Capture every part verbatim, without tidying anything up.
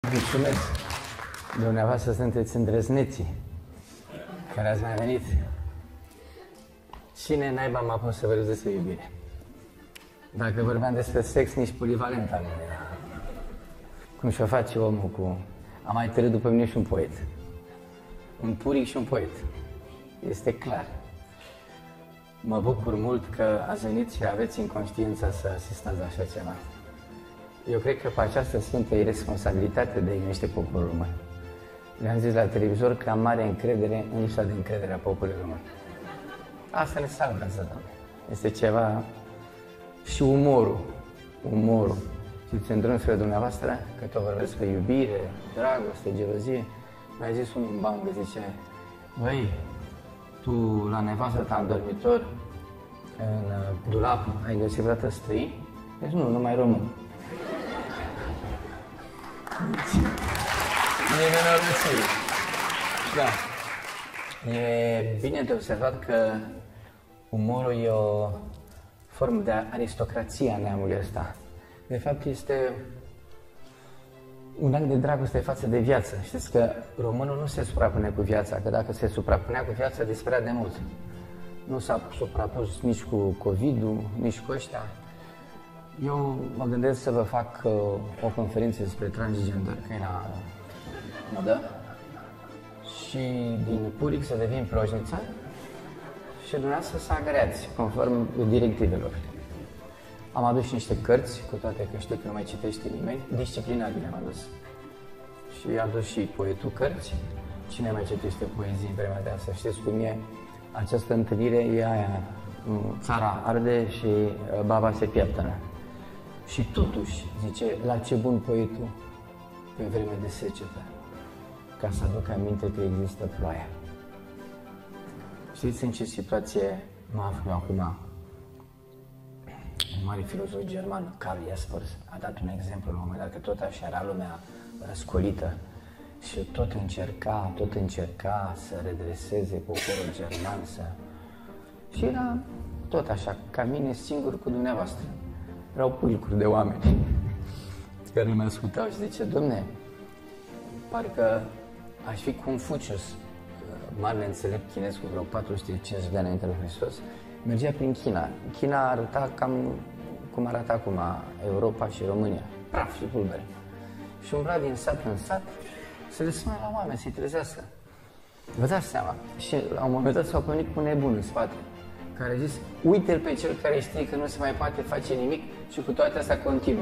Mulțumesc. Dumneavoastră sunteți îndrăzneții care ați mai venit. Cine naiba m-a pus să vă despre iubire? Dacă vorbeam despre sex, nici polivalent al meu era. Cum și-o face omul cu... A mai târât după mine și un poet. Un puric și un poet. Este clar. Mă bucur mult că ați venit și aveți în conștiința să asistați la așa ceva. Eu cred că pe această sfântă irresponsabilitate de a iubește poporul român. Le-am zis la televizor că am mare încredere în lipsa de încredere a poporului român. Asta ne salvează, Doamne. Este ceva... Și umorul. Umorul. Știți, în drumul spre dumneavoastră, că tot vorbesc pe iubire, dragoste, gelozie, mi-a zis un banc, zice, băi, tu la nevastă ta în dormitor, în dulap, ai găsit vreodată străini? Deci nu, numai român. E nenorocire. Da. E bine de observat că umorul e o formă de aristocrație a neamului ăsta. De fapt, este un act de dragoste față de viață. Știți că românul nu se suprapune cu viața, că dacă se suprapunea cu viața, dispărea de mult. Nu s-a suprapus nici cu COVID-ul, nici cu ăștia. Eu mă gândesc să vă fac uh, o conferință despre transgender, că e la modă, și din puric să devin plojniță și dumneavoastră să agreați, conform directivelor. Am adus și niște cărți, cu toate că știu că nu mai citește nimeni, disciplinabile am adus. Și am adus și poetul cărți. Cine mai citește poezii în vremea de asta? Știți cum e? Această întâlnire e aia, țara arde și baba se pieptănă. Și totuși, zice, la ce bun poetul pe vreme de secetă, ca să aduc aminte că există ploaia. Știți în ce situație mă aflu acum? Un mare filozof german, Karl Jaspers, a dat un exemplu la un moment dat, că tot așa era lumea răscolită și tot încerca, tot încerca să redreseze poporul german, să... Și era tot așa, ca mine, singur cu dumneavoastră. Erau pulcuri de oameni care mă ascultau și zice, domne, parcă aș fi Confucius, marele înțelept chinez cu vreo patru sute cincizeci de ani înainte lui Hristos, mergea prin China. China arăta cam cum arată acum Europa și România, praf și pulbere. Și umbla din sat în sat să le sune la oameni, să-i trezească. Vă dați seama? Și la un moment dat s-au pomenit cu un nebun în spate, care a zis, uite-l pe cel care știe că nu se mai poate face nimic și cu toate astea continuă.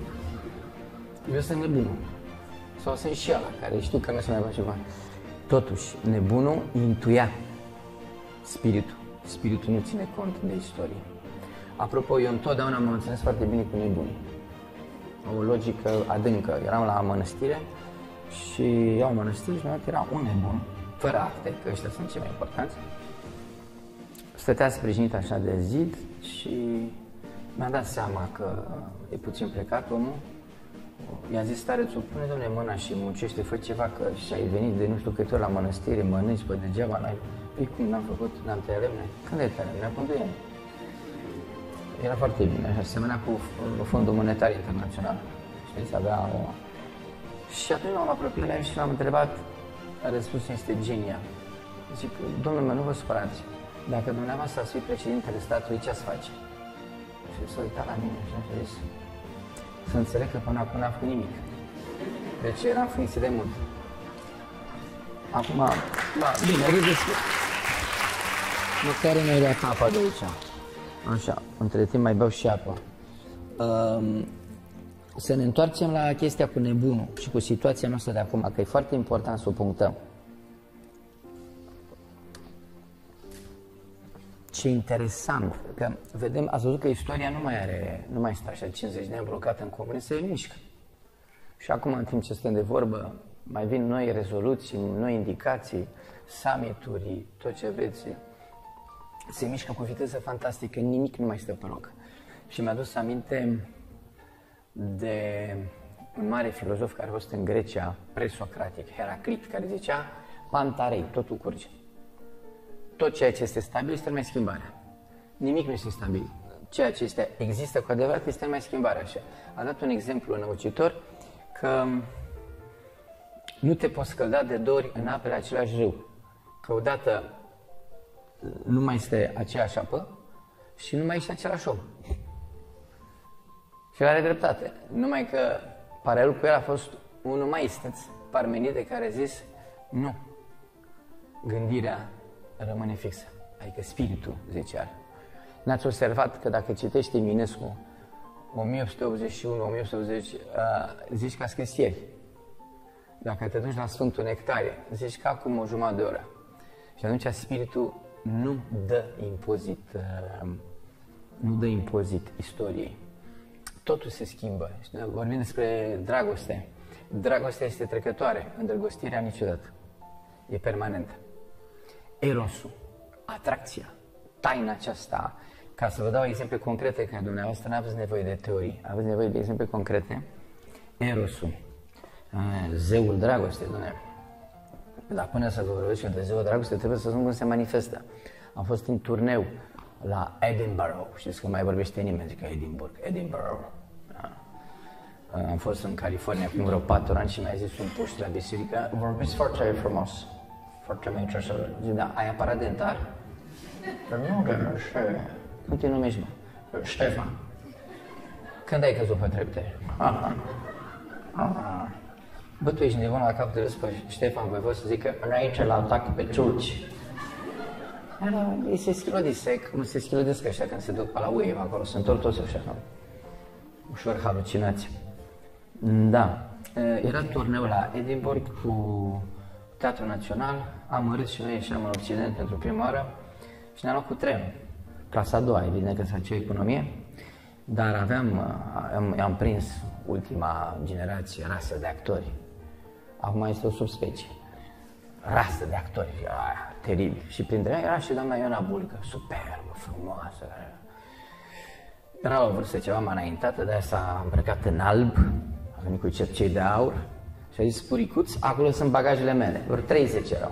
Eu sunt nebunul. Sau sunt și ăla care știu că nu se mai face ceva. Totuși, nebunul intuia spiritul. Spiritul nu ține cont de istorie. Apropo, eu întotdeauna m-am înțeles foarte bine cu nebunii. O logică adâncă. Eram la mănăstire și iau mănăstire și la era un nebun, fără acte, că ăștia sunt cei mai importanți. Stătea sprijinit așa de zid și mi-am dat seama că e puțin plecat omul. I-a zis, starețul, pune, domne, mâna și muncește, fă ceva, că și-ai venit de nu știu câte ori la mănăstire, mănânci, pe degeaba, n-ai... Păi cum n-am făcut? N-am tăiat lemne? Când ai tăiat lemne? Acum doi ani. Era foarte bine, așa, semănea cu Fondul Monetar Internațional. Știți, avea o... Și atunci m-am apropiat la el și l-am întrebat, răspunsul este genial. Zic, domnul meu, nu vă supărați, dacă dumneavoastră ați fi președintele statului, ce ați face? Și s-a uitat la mine și a zis, să înțeleg că până acum n-am făcut nimic. Deci era în funcție de mult. Acum, da, bine, râdeți că... Măcar nu-i luat apa de aici. Așa, între timp mai beau și apă. Um, să ne întoarcem la chestia cu nebunul și cu situația noastră de acum, că e foarte important să o punctăm. Ce interesant, că vedem, ați văzut că istoria nu mai are, nu mai stă așa cincizeci de ani blocată în comunism, se mișcă. Și acum, în timp ce stăm de vorbă, mai vin noi rezoluții, noi indicații, summit-uri, tot ce vreți. Se mișcă cu viteză fantastică, nimic nu mai stă pe loc. Și mi-a adus aminte de un mare filozof care a fost în Grecia, presocratic, Heraclit, care zicea, pantarei, totul curge. Tot ceea ce este stabil este numai schimbarea. Nimic nu este stabil. Ceea ce este, există cu adevărat este numai schimbarea. Așa. A dat un exemplu înăucitor că Nu te poți scălda de două ori în apele același râu. Că odată nu mai este aceeași apă și nu mai ești același om. Și are dreptate. Numai că paralelul cu el a fost unul mai isteț, Parmenide, care a zis nu. Gândirea rămâne fixă. Adică spiritul, zicea. N-ați observat că dacă citești Eminescu o mie opt sute optzeci și unu - o mie opt sute optzeci, uh, zici că a scris ieri. Dacă te duci la Sfântul Nectarie, zici că acum o jumătate de oră. Și atunci spiritul nu dă impozit, uh, nu dă impozit istoriei. Totul se schimbă. Vorbim despre dragoste. Dragostea este trecătoare, îndrăgostirea niciodată. E permanentă. Erosul, atracția, taina aceasta. Ca să vă dau exemple concrete, că dumneavoastră nu aveți nevoie de teorii, aveți nevoie de exemple concrete. Erosul, zeul dragostei, dumneavoastră. Dar până să vă vorbesc de zeul dragostei, trebuie să spun cum se manifestă. Am fost în turneu la Edinburgh, știți că mai vorbește nimeni, zic că Edinburgh, Edinburgh. Da. Am fost în California acum vreo patru ani și mi-a zis un puști la biserică, vorbiți foarte frumos, foarte mai interesant. Zic, da, ai aparat dentar? Nu, dar ce? Cum te numești, mă? Ștefan. Când ai căzut pe trepte? Aha. Aha. Bă, tu ești nebun la cap de râs pe Ștefan, voi să zic că înainte la atac pe turci. Era, ei se schilodisec, cum se schilodesc ăștia când se duc pe la U E M acolo, se întorc toți așa, ușor halucinați. Da, era turneu la Edinburgh cu Teatrul Național, am râs și noi ieșeam în Occident pentru prima oară și ne-am luat cu trenul. Clasa a doua, evident că s-a făcut economie, dar aveam, am, am prins ultima generație, rasă de actori. Acum este o subspecie. Rasă de actori, aia, teribil. Și printre ei era și doamna Ioana Bulcă, superbă, frumoasă. Era la o vârstă ceva mai înaintată, de-aia s-a îmbrăcat în alb, a venit cu cercei de aur și a zis, puricuț, acolo sunt bagajele mele, vreo treizeci erau.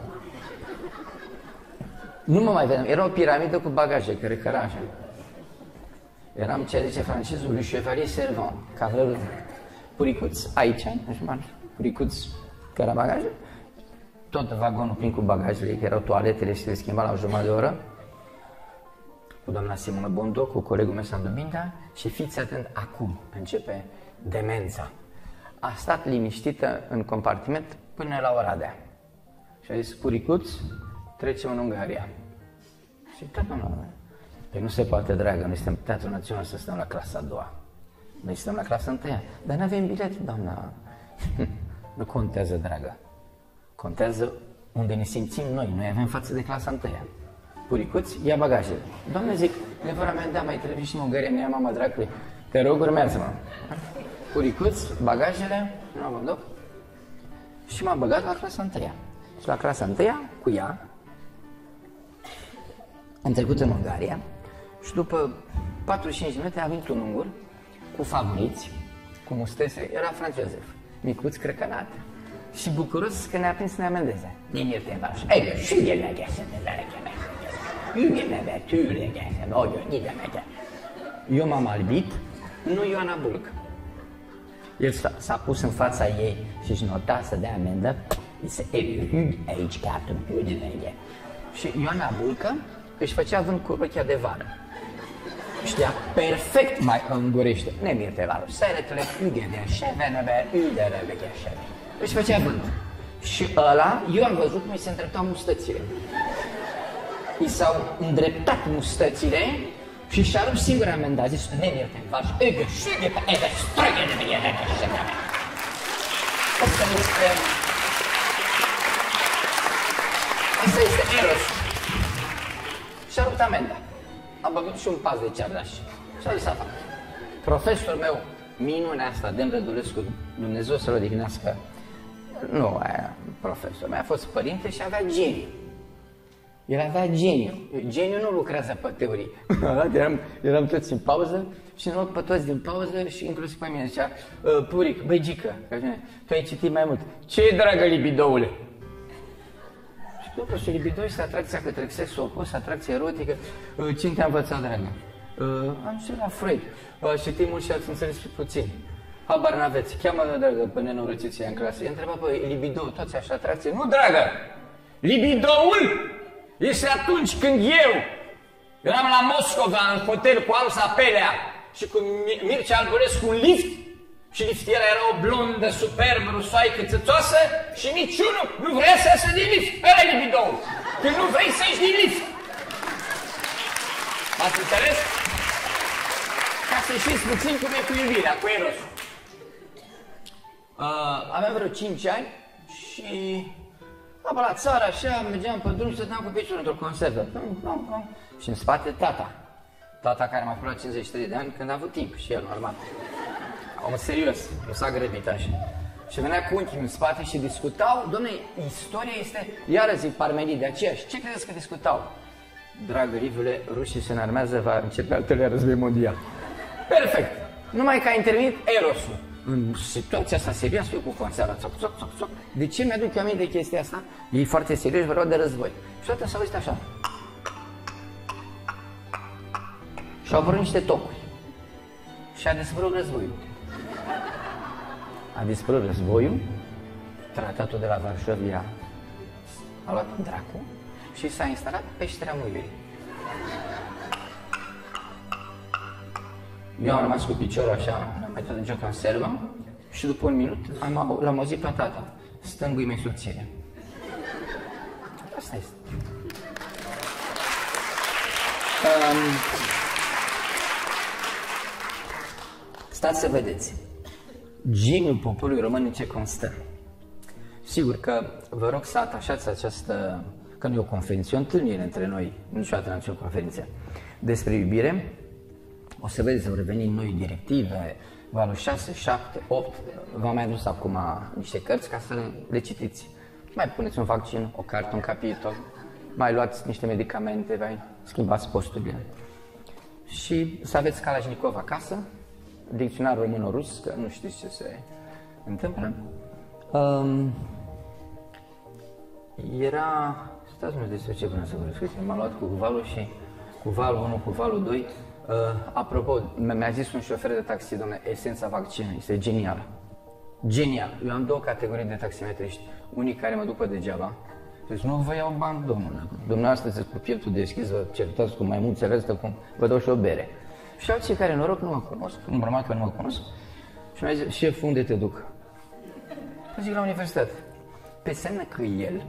Nu mă mai vedeam, era o piramidă cu bagaje, care căra așa. Eram, ce zice francezul, lui Chevalier Servant, cavalerul puricuț, aici, puricuț, care era bagaje. Tot vagonul plin cu bagajele, că erau toaletele și se schimba la o jumătate de oră. Cu doamna Simona Bondo, cu colegul meu Sandu Binda și fiți atent, acum începe demența. A stat liniștită în compartiment până la Oradea. Și a zis, puricuț, trecem în Ungaria. Și tot nu, păi nu se poate, dragă, noi suntem Teatrul Național să stăm la clasa a doua. Noi suntem la clasa întâia, dar nu avem bilet, doamna. Nu contează, dragă. Contează unde ne simțim noi, noi avem față de clasa întâia. Puricuț, ia bagajele. Doamne, zic, nevăra mea, da, mai trebuie și în Ungaria, ne ia mama dracului. Te rog, urmează-mă. Puricuț, bagajele, nu am loc. Și m-am băgat la clasa întâia. Și la clasa întâia, cu ea, am trecut în Ungaria și după patruzeci și cinci minute a venit un ungur cu favoriți, cu mustețe, era Franz Josef, micuț, crăcănat și bucuros că ne-a prins să ne amendeze. Din iertem vaș, ei, și el ne gheasă de la reclamă. Ügyene tűregesen, nagyon ide megyek. Eu m-am albit, nu Ioana Bulcă. El s-a pus în fața ei și își nota să dea amendă. Zise, e hüg aici, capul, hüg mege. Și Ioana Bulcă își făcea vânt cu rochia de vară. Știa perfect mai îngurește. Nemirte vară. Szeretlek ügede, sevenebe, üdere, vegesebe. Își făcea vânt. Și ăla, eu am văzut cum îi se îndreptau mustățile. I s-au îndreptat mustățile și și-a rupt singur amendat. A zis, nemirte vară, ügă, șughe, pe ebe, străghe de mine, vegesebe. Asta este... Asta este Eros. Și-a rupt amenda. Am băgut și un pas de ceardaș. Și-a zis afară. Profesorul meu, minunea asta, Dem Rădulescu, Dumnezeu să-l odihnească, nu aia, profesor, meu a fost părinte și avea geniu. El avea geniu. Geniu nu lucrează pe teorii. eram, eram toți în pauză și în loc pe toți din pauză și inclusiv pe mine zicea, Puric, băgică, tu ai citit mai mult. Ce dragă libidoule? După și libido este atracția către sexul opus, atracție erotică. Cine te-a învățat, dragă? Am știut la Freud. Citim mult și ați înțeles puțin. Habar n-aveți. Cheamă, dragă, pe nenorățiții în clasă. I-a întrebat pe libido, toți așa atracție. Nu, dragă! Libidoul este atunci când eu eram la Moscova, în hotel cu Alza Pelea și cu Mircea Algorescu un lift și liftiera era o blondă, superbă, rusoaică, țățoasă și niciunul nu vrea să iasă din lift. Ăla-i libidoul. Când nu vrei să ieși din lift. M-ați înțeles? Ca să știți puțin cum e cu iubirea, cu Erosul. Uh, aveam vreo cinci ani și la, la țară așa, mergeam pe drum, stăteam cu piciorul într-o conservă. Și în spate tata. Tata care m-a curat cincizeci și trei de ani când a avut timp și el, normal. Om serios, nu s-a grăbit așa. Și venea cu unchiul în spate și discutau. Dom'le, istoria este, iară zic, Parmenide, aceeași. Ce credeți că discutau? Dragă Rivule, rușii se înarmează, va începe al treilea război mondial. Perfect. Numai că a intervenit Erosul. În situația asta serioasă, eu cu conserva, țoc, țoc, țoc, țoc. De ce mi-aduc eu aminte de chestia asta? E foarte serios, vorba de război. Și toată s-a auzit așa. Și au apărut niște tocuri. Și a dispărut războiul. A dispărut războiul, tratatul de la Varșovia a luat în dracu și s-a instalat peștera Muirii. Eu am rămas cu piciorul așa, n-am mai dat nicio conservă și după un minut am, l-am auzit pe tata. Stângui mei soție. Asta este. Um, stați să vedeți. Geniul poporului român în ce constă. Sigur că vă rog să atașați această, că nu e o conferință, e o întâlnire între noi, niciodată n-am o conferință, despre iubire. O să vedeți, au revenit noi directive, valul șase, șapte, opt, v-am mai adus acum niște cărți ca să le citiți. Mai puneți un vaccin, o carte, un capitol, mai luați niște medicamente, mai schimbați posturile. Și să aveți Kalashnikov acasă, dicționar româno-rus, că nu știți ce se întâmplă. Um, era... Stați nu despre ce vreau să vă răspund, m-am luat cu valul și cu valul unu, cu valul doi. Uh, apropo, mi-a zis un șofer de taxi, dom'le, esența vaccinului este genială. Genial. Eu am două categorii de taximetriști. Unii care mă duc pe degeaba. Deci nu vă iau bani, domnule. Dumneavoastră sunteți cu pieptul deschis, vă certați cu maimuțele astea, cum vă dau și o bere. Și alții care, noroc, nu mă cunosc, normal că nu mă cunosc. Și mi-a zis, șef, unde te duc? Păi zic, la universitate. Pe semnă că el,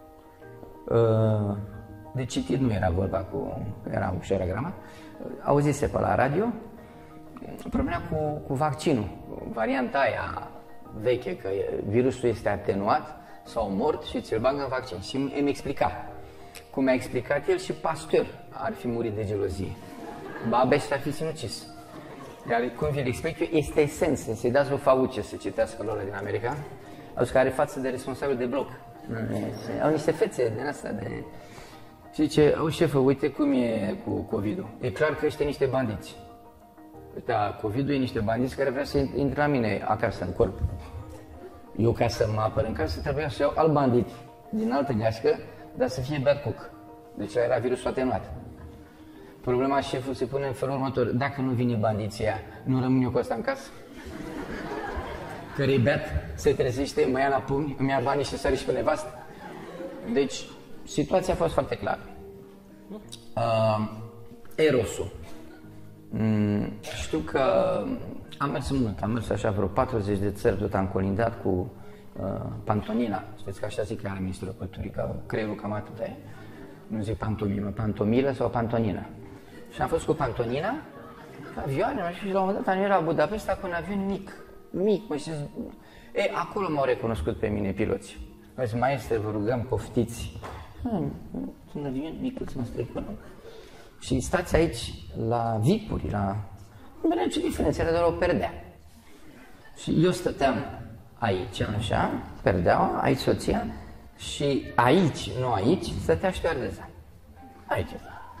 uh, de citit nu era vorba cu, era ușoară grama, auzise pe la radio, problema cu, cu vaccinul, varianta aia veche, că virusul este atenuat sau mort și ți-l bagă în vaccin. Și îmi explica. Cum mi-a explicat el, și Pasteur ar fi murit de gelozie. Babeș s-ar fi sinucis. Iar cum vi-l explic eu, este esență. Să-i dați lui Fauci să citească lor din America, au zis că are față de responsabil de bloc. Au niște fețe din asta de... Și zice, au șefă, uite cum e cu COVID-ul. E clar că ăștia niște bandiți. Da, COVID-ul e niște bandiți care vrea să intre la mine acasă, în corp. Eu, ca să mă apăr în casă, trebuia să iau alt bandit din altă gașcă, dar să fie bad cook. Deci era virusul atenuat. Problema șeful se pune în felul următor. Dacă nu vine bandiția, nu rămân eu cu ăsta în casă? Care e beat, se trezește, mă ia la pumni, îmi ia banii și sari și pe nevastă. Deci, situația a fost foarte clară. Uh, Erosul. Mm, știu că am mers mult, am mers așa vreo patruzeci de țări, tot am colindat cu uh, Pantonina. Știți că așa zic la ministrul culturii, că creierul cam atât e. Nu zic pantomimă, pantomilă sau pantonină. Și am fost cu Pantonina, avioane, și la un moment dat am la Budapesta cu un avion mic, mic, mă știți. E, acolo m-au recunoscut pe mine piloții. Mă zic, maestre, vă rugăm, poftiți. Hmm, un avion micuț, mă strecună. Și stați aici la vipuri, la... Nu vedem ce diferență era, doar o perdea. Și eu stăteam aici, așa, perdeaua, aici soția, și aici, nu aici, stătea ștoardeza. Aici.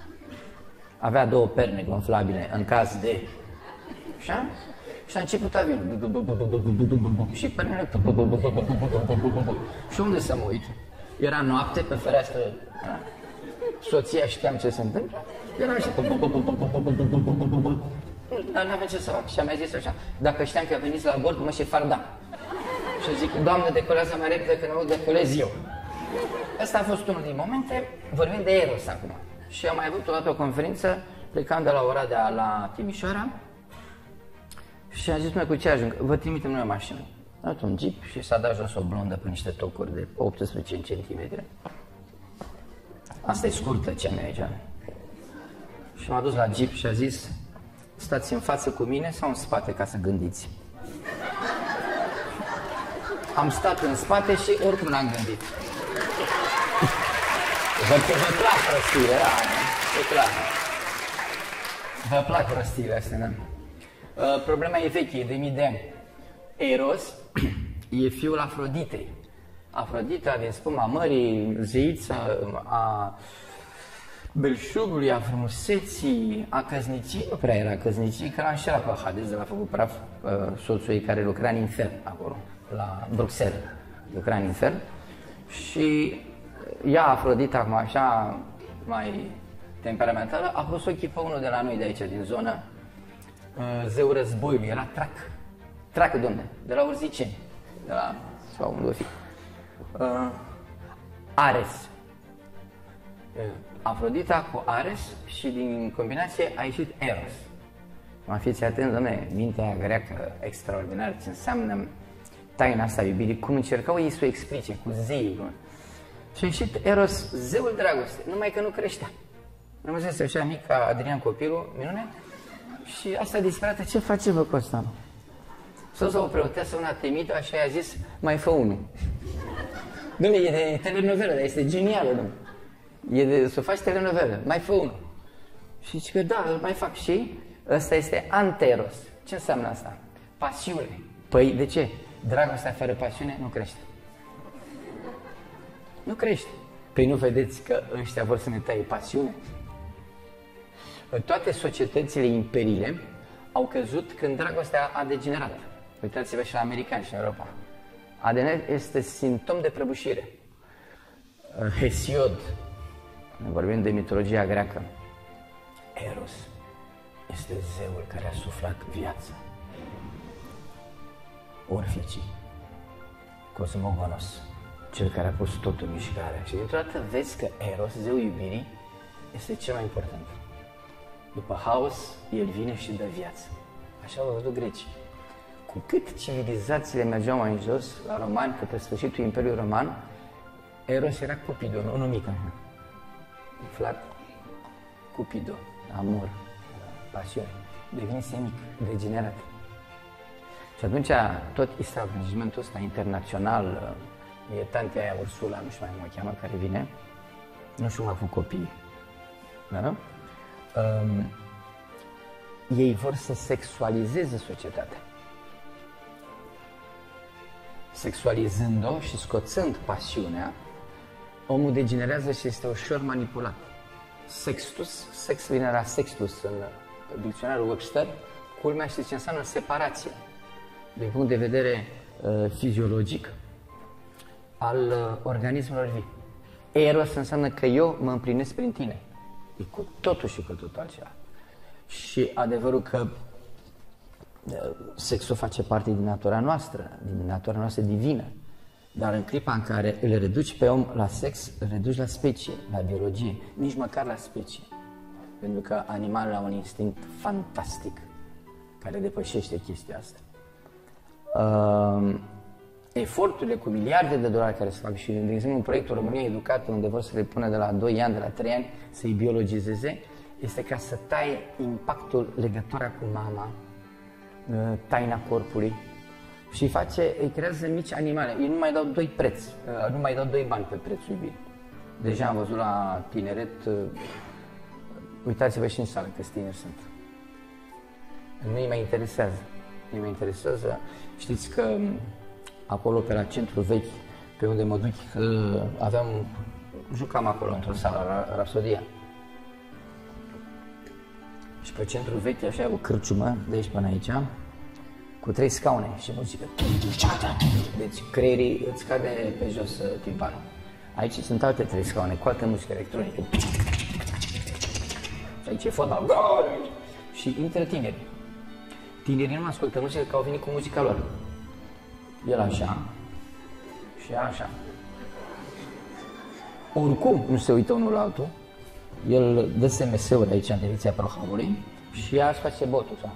Avea două perne gonflabile în caz de... Așa? Și a început avionul. Și pernele... Și unde să mă uit? Era noapte pe fereastră. Soția știam ce se întâmplă. Era așa. Dar n-aveam ce să fac. Și am mai zis așa, dacă știam că veniți la bord, mă șefardam. Și zic, Doamne, decolează mai repede, că nu decolez eu. Asta a fost unul din momente, vorbim de Eros acum. Și am mai avut o dată o conferință, plecam de la Oradea la Timișoara și am zis, mă, cu ce ajung? Vă trimitem noi o mașină. Am dat un jeep și s-a dat jos o blondă pe niște tocuri de optsprezece centimetri. Asta e scurtă, cea mea aici. Și m-a dus la jeep și a zis, stați în față cu mine sau în spate ca să gândiți? Am stat în spate și oricum n-am gândit. Vă, vă plac răstiile, da, e clar. Vă plac răstiile astea, da. Uh, problema e veche, e de mii de ani. Eros e fiul Afroditei. Afrodita din spuma mării, zeița a belșugului, a frumuseții, a căsnicii. Nu prea era căsnicii, că l-a înșelat pe Hades, l-a făcut praf uh, soțul ei care lucra în infern acolo, la Bruxelles. Lucra în infern. Și ea, Afrodita, acum așa mai temperamentală, a pus ochii pe unul de la noi de aici, din zonă, uh, zeu războiului, era Trac. Trac, domne, de la Urziceni, de la, sau unde o fi. Uh, Ares. Uh, Afrodita cu Ares și din combinație a ieșit Eros. Mă fiți atent, domne, mintea greacă extraordinară, ce înseamnă taina asta iubirii, cum încercau ei să o explice cu zeii. Și a ieșit Eros, zeul dragostei, numai că nu creștea. Rămăsese așa mic ca Adrian copilul, minune, și asta disperată, ce face bă cu ăsta? S-a sau o preoteasă, una temită, așa i-a zis, mai fă unul. Dom'le, e de telenovelă, dar este genială, dom'le. E de să faci telenovelă, mai fă unul. Și zice că da, îl mai fac. Și ăsta este anteros. Ce înseamnă asta? Pasiune. Păi de ce? Dragostea fără pasiune nu crește. Nu crește. Păi nu vedeți că ăștia vor să ne taie pasiune? Toate societățile imperile au căzut când dragostea a degenerat. Uitați-vă și la americani și în Europa. A D N este simptom de prăbușire. Hesiod, ne vorbim de mitologia greacă. Eros este zeul care a suflat viață. Orficii, Cosmogonos, cel care a pus totul în mișcare. Și dintr-o dată vezi că Eros, zeul iubirii, este cel mai important. După haos, el vine și dă viață. Așa au văzut grecii. Cu cât civilizațiile mergeau mai în jos, la romani, către sfârșitul Imperiului Roman, Eros era Cupido, nu mic așa. Inflat, Cupido, amor, pasiune. Devenise mic, degenerat. Și atunci tot establishmentul ăsta internațional, e tantea aia Ursula, nu știu mai cum o cheamă, care vine, nu știu cum a făcut copii, da? Um, ei vor să sexualizeze societatea. Sexualizând-o și scoțând pasiunea, omul degenerează și este ușor manipulat. Sextus, sex vine la sextus în dicționarul Webster, culmea știți ce înseamnă separație, din punct de vedere uh, fiziologic al uh, organismelor vii. Eros înseamnă că eu mă împlinesc prin tine. E cu totul și cu totul altceva. Și adevărul că sexul face parte din natura noastră, din natura noastră divină. Dar în clipa în care îl reduci pe om la sex, îl reduci la specie, la biologie, nici măcar la specie. Pentru că animalul are un instinct fantastic care depășește chestia asta. Uh, eforturile cu miliarde de dolari care se fac și, de exemplu, un proiectul România Educată, unde vor să le pună de la doi ani, de la trei ani, să-i biologizeze, este ca să taie impactul, legătura cu mama, taina corpului și îi face, îi creează mici animale. Ei nu mai dau doi preț, nu mai dau doi bani pe prețul iubirii. Deja am văzut la tineret, uitați-vă și în sală câți tineri sunt. Nu îi mai interesează. Nu îi mai interesează. Știți că acolo pe la centru vechi, pe unde mă duc, aveam, jucam acolo într-o sală, Rapsodia. Și pe centru vechi, așa, o cârciumă, de aici până aici, cu trei scaune și muzică. Deci creierii îți cade pe jos timpanul. Aici sunt alte trei scaune, cu altă muzică electronică. Și aici e fotbal. Și intră tineri. tinerii nu ascultă muzică, că au venit cu muzica lor. El așa și așa. Oricum, nu se uită unul la altul. El dă S M S-uri aici în direcția programului și ea își face botul. Sau?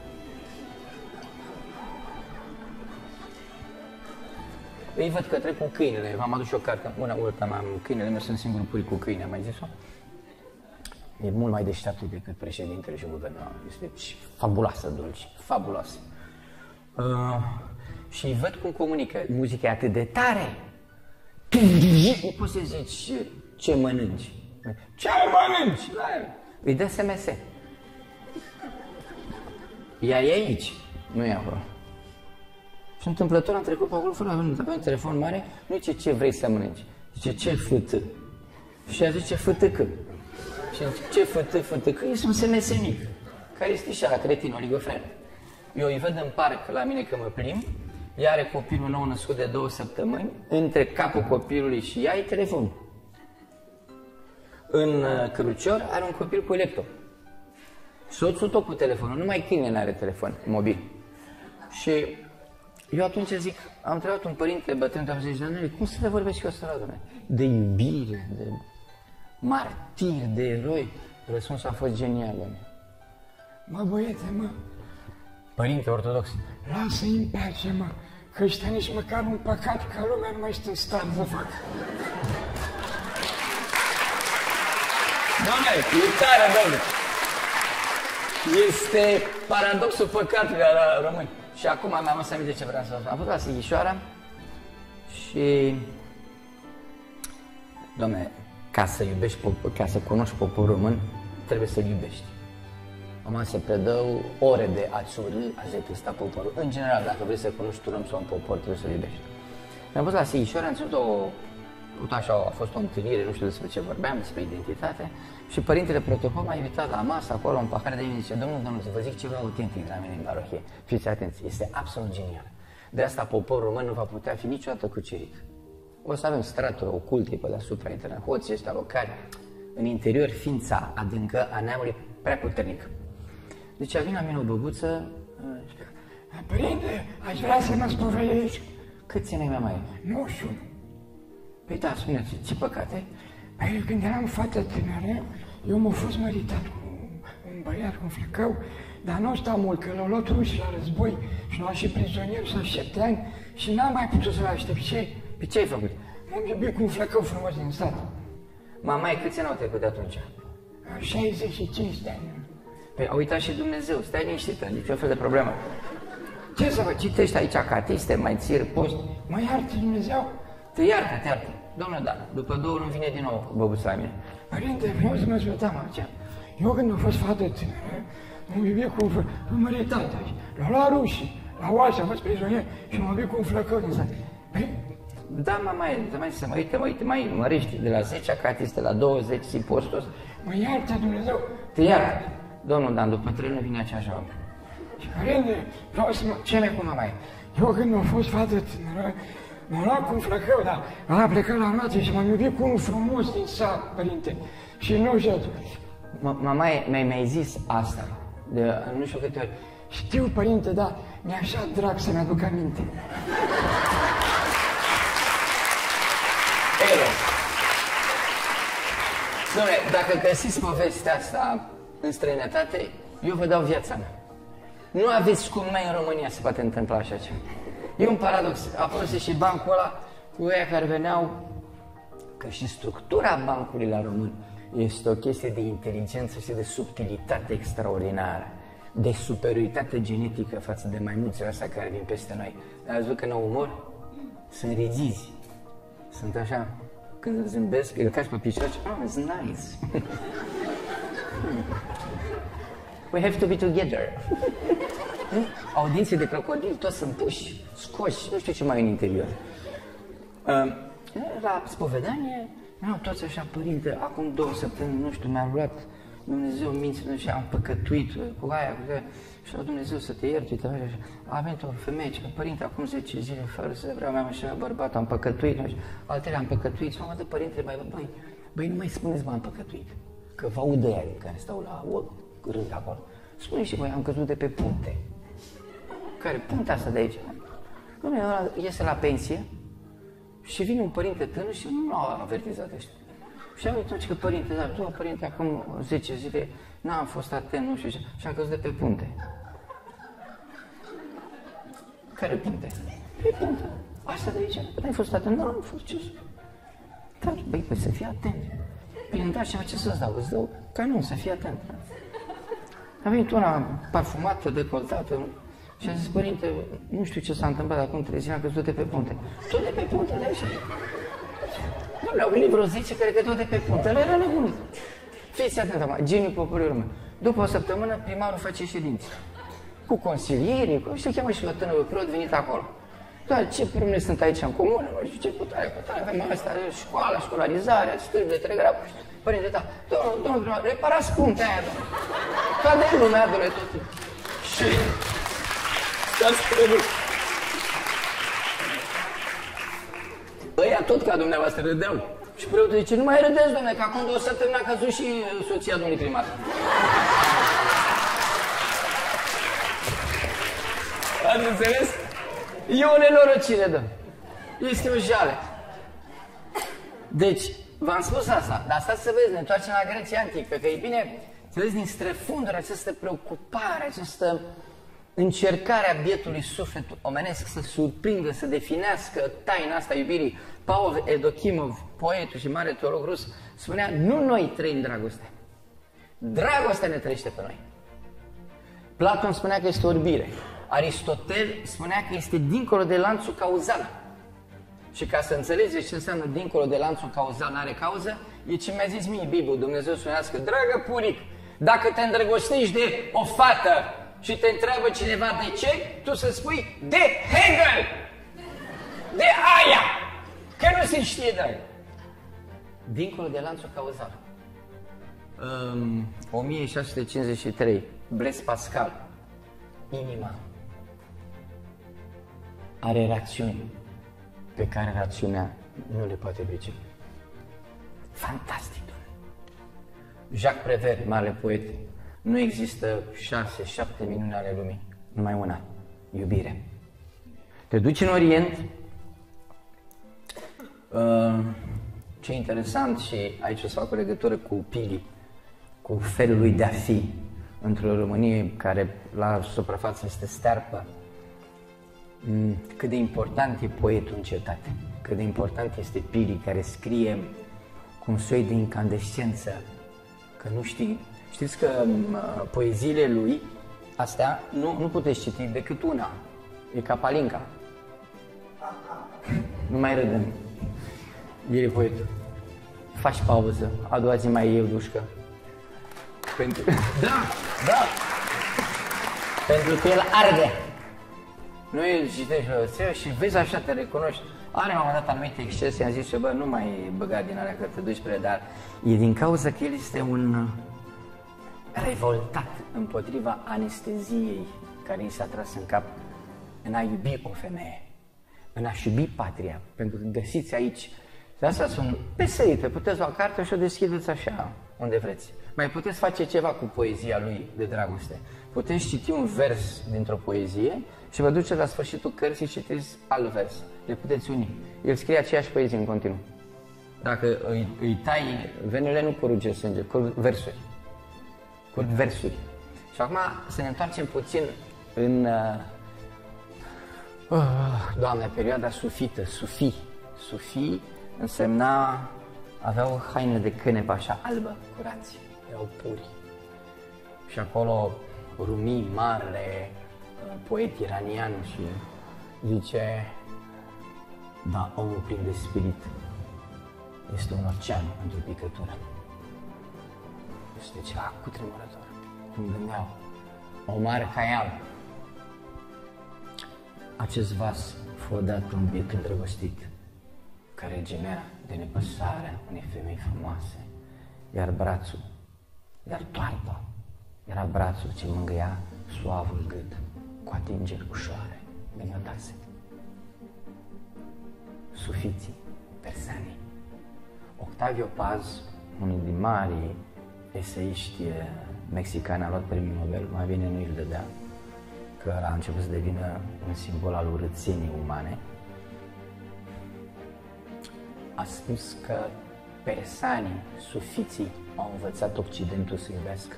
Îi văd că trec cu câinele, v-am adus și o carte, una urtă, am câinele meu, sunt singurul pui cu câine, am mai zis-o? E mult mai deșteaptă decât președintele și guvernul. Este fabuloasă, dulce, fabuloasă. Uh, și îi văd cum comunică, muzica e atât de tare. Nu poți să zici ce mănânci. Ce mănânci? Îi dă S M S. Ea e aici, nu e acolo. Și întâmplător am trecut pe acolo fără avea un telefon mare, nu zice ce vrei să mănânci, zice ce fâtă. Și ea zice fâtăcă. Și zice ce fâtă, fâtăcă, este un S M S mic, care este și ala cretin, oligofren. Eu îi văd în parc la mine că mă plimb, ea are copilul nou născut de două săptămâni, între capul copilului și ea e telefon. În cărucior are un copil cu laptop. Soțul tot cu telefonul, numai câinele are telefon mobil. Și eu atunci zic, am întrebat un părinte bătrân de optzeci de ani, cum să le vorbesc eu ăsta la Doamne? De iubire, de martiri, de eroi. Răspunsul a fost genial, Doamne. Mă, băiete, mă, Părinte ortodox, lasă-i în pace, mă, că ăștia nici măcar un păcat ca lumea nu mai este în stare să facă. Doamne, e tare, Doamne! Este paradoxul păcatului la români. Și acum mi-am adus aminte ce vreau să spun. Am fost la Sighișoara și... Doamne, ca să iubești, ca să cunoști poporul român, trebuie să-l iubești. Acum se predă ore de a-ți urâ, a-ți detesta poporul. În general, dacă vrei să cunoști un om sau un popor, trebuie să-l iubești. Mi-am fost la Sighișoara, am ținut o... Uite așa, a fost o întâlnire, nu știu despre ce vorbeam, despre identitate. Și părintele protocol m-a invitat la masă, acolo, un pahar de vin, zice, domnul, domnul, să vă zic ceva autentic la mine în parohie. Fiți atenți, este absolut genial. De asta poporul român nu va putea fi niciodată cucerit. O să avem straturi oculte pe deasupra internet, hoții ăștia locali. În interior, ființa adâncă a neamului prea puternică. Deci a venit la mine o băbuță, Părinte, aș vrea să mă spovedești. câți ani ai mai? Nu știu. Păi da, spuneți, ce păcate? Păi când eram fată tânără, eu m-am fost măritat cu un băiat, cu un flăcău, dar nu sta mult, că l-au luat rușii la război și l-au și prizonier să șapte ani și n-am mai putut să-l aștept. Ce? Pe ce ai făcut? M-am iubit cu un flăcău frumos din stat. Mama, câți ani au trecut de atunci? șaizeci și cinci de ani. Păi a uitat și Dumnezeu, stai liniștită, nicio fel de problemă. Ce să vă citești aici catiste, mai țir post? Mă iartă Dumnezeu? Te iartă, te iartă. Domnule, da, după două luni vine din nou băbuța la mine. Părinte, vreau să mă ascultam aici. Eu când am fost fată tânără, m-am iubit cu un măritat aici. L-au luat rușii, la oasă, am fost prizonier și m-am iubit cu un flăcău din sat. Păi, da, mă, mai, mai să mă uite, mă uite, mai mărești de la zece catiste la douăzeci și postul ăsta. mă iartă Dumnezeu? Te iartă. Domnul Dan, după trei luni vine aceeași oameni. Și părinte, vreau să mă... Ce mai cu mama? Eu când am fost fată tânără, m-am luat cu un flăcău, dar ăla a plecat la armată și m-am iubit cu unul frumos din sat, părinte. Și nu știu... Mama, mi-ai mai zis asta, de nu știu câte ori. Știu, părinte, dar mi-e așa drag să-mi aduc aminte. Elo. Dom'le, dacă găsiți povestea asta în străinătate, eu vă dau viața mea. Nu aveți cum mai în România se poate întâmpla așa ceva. E un paradox. A folosit și bancul ăla cu ăia care veneau, că și structura bancului la român este o chestie de inteligență și de subtilitate extraordinară, de superioritate genetică față de maimuțele astea care vin peste noi. Dar ați văzut că n-au umor? Sunt regizi. Sunt așa, când zâmbesc, îl cași pe picior și, oh, it's nice. We have to be together. Audiențe de crocodil, toți sunt puși, scoși, nu știu ce mai e în interior. Uh, la spovedanie, nu, toți așa, părinte, acum două săptămâni, nu știu, mi-a luat Dumnezeu mințile și am păcătuit cu aia, cu aia, și la Dumnezeu să te ierte, uite, așa, a venit o femeie, că părinte, acum zece zile, fără să vreau, mi-am așa bărbat, am păcătuit, nu știu, altele am păcătuit, și m-am dat părinte, băi, băi, băi, nu mai spuneți, m-am păcătuit, că vă aud de aia care stau la rând acolo. Spune și voi, am căzut de pe punte. Care? Punta asta de aici. Dom'le, ăla iese la pensie și vine un părinte tânăr și nu l-au avertizat ăștia. Și am uitat că părinte, dar tu, părinte, acum zece zile n-am fost atent, nu știu ce, și am căzut de pe punte. Care punte? Pe punte. Asta de aici? N-ai fost atent? Nu, am fost, ce să... Dar, băi, păi să fii atent. Păi îmi dați ceva, ce să-ți dau? Îți dau canon, să fii atent. A venit una parfumată, decoltată, și a zis, părinte, nu știu ce s-a întâmplat acum trei zile, am căzut de pe punte. Tot de pe punte, de aici. Le-au venit vreo zece, cred că tot de pe punte, ăla era nebunit. Fiți atent acum, geniul poporului român. După o săptămână, primarul face ședințe. Cu consilierii, cu... și se cheamă și la tânărul preot venit acolo. Doar ce probleme sunt aici în comună, nu știu ce putare, putare, avem asta, școala, școlarizarea, stâlpi de telegraf. Părinte, da, domnul, domnul primar, reparați puntea aia, domnul. Cade în lumea, domnule, totul. Și... stați preot. Ăia tot ca dumneavoastră râdeau. Și preotul zice, nu mai râdeți, domnule, că acum două săptămâni a căzut și soția domnului primar. Ați înțeles? E o nenorocire, dă. Este o jale. Deci, v-am spus asta, dar stați să vezi, ne întoarcem la Grecia Antică, că e bine, să vezi din străfunduri această preocupare, această încercare a bietului suflet omenesc să surprindă, să definească taina asta iubirii. Pavel Edochimov, poetul și mare teolog rus, spunea, nu noi trăim dragoste. Dragostea ne trăiește pe noi. Platon spunea că este orbire. Aristotel spunea că este dincolo de lanțul cauzal. Și ca să înțelegeți ce înseamnă dincolo de lanțul cauzal, n-are cauză, e ce mi-a zis mie Bibu, Dumnezeu spunească, dragă puric, dacă te îndrăgostești de o fată și te întreabă cineva de ce, tu să spui de Hegel, de aia, că nu se știe, dragă. Dincolo de lanțul cauzal. Um, o mie șase sute cincizeci și trei, Blaise Pascal, inima are rațiuni pe care rațiunea nu le poate pricepe. Fantastic! Jacques Prévert, mare poet, nu există șase, șapte minuni ale lumii, numai una, iubire. Te duci în Orient, uh, ce interesant, și aici o să fac o legătură cu Pili, cu felul lui de a fi într-o Românie care la suprafață este stearpă. Cât de important e poetul în cetate, cât de important este Pili care scrie cu un soi de incandescență, că nu știi. Știți că uh, poeziile lui, astea, nu, nu puteți citi decât una, e ca Palinca. Nu mai râdem. El e poetul. Faci pauză, a doua zi mai iei o dușcă. Pentru... Da, da. Pentru că el arde. Nu îl citești și vezi așa, te recunoști. Are la un moment dat anumite excese, i-am zis, bă, nu mai băga din alea că te duci spre, dar e din cauza că el este un revoltat împotriva anesteziei care i s-a tras în cap în a iubi o femeie, în a-și iubi patria, pentru că găsiți aici. De asta sunt peserite, puteți lua carte și o deschideți așa, unde vreți. Mai puteți face ceva cu poezia lui de dragoste. Puteți citi un vers dintr-o poezie și vă duceți la sfârșitul cărții și citiți alt vers. Le puteți uni. El scrie aceeași poezie în continuu. Dacă îi, îi tai, venele nu curge sânge, curg versuri. Curg versuri. Și acum să ne întoarcem puțin în, uh, Doamne, perioada sufită, sufi. Sufi însemna, aveau o haină de cânepă așa albă, curați, erau puri. Și acolo Rumi, marele poet iranian, și zice, da, omul plin de spirit este un ocean într-o picătură. Este ceva cutremurător. Cum gândeau Omar Khayyam, acest vas fu dat un biet îndrăgostit care gemea de nepăsarea unei femei frumoase, iar brațul, iar toarta, era brațul ce mângâia suavul gât cu atingeri ușoare de mătase. Sufiții, persanii. Octavio Paz, unul din marii eseiști mexicani, a luat premiul Nobel, mai bine nu îl dădea, că a început să devină un simbol al urățenii umane, a spus că persanii, sufiții, au învățat Occidentul să iubească.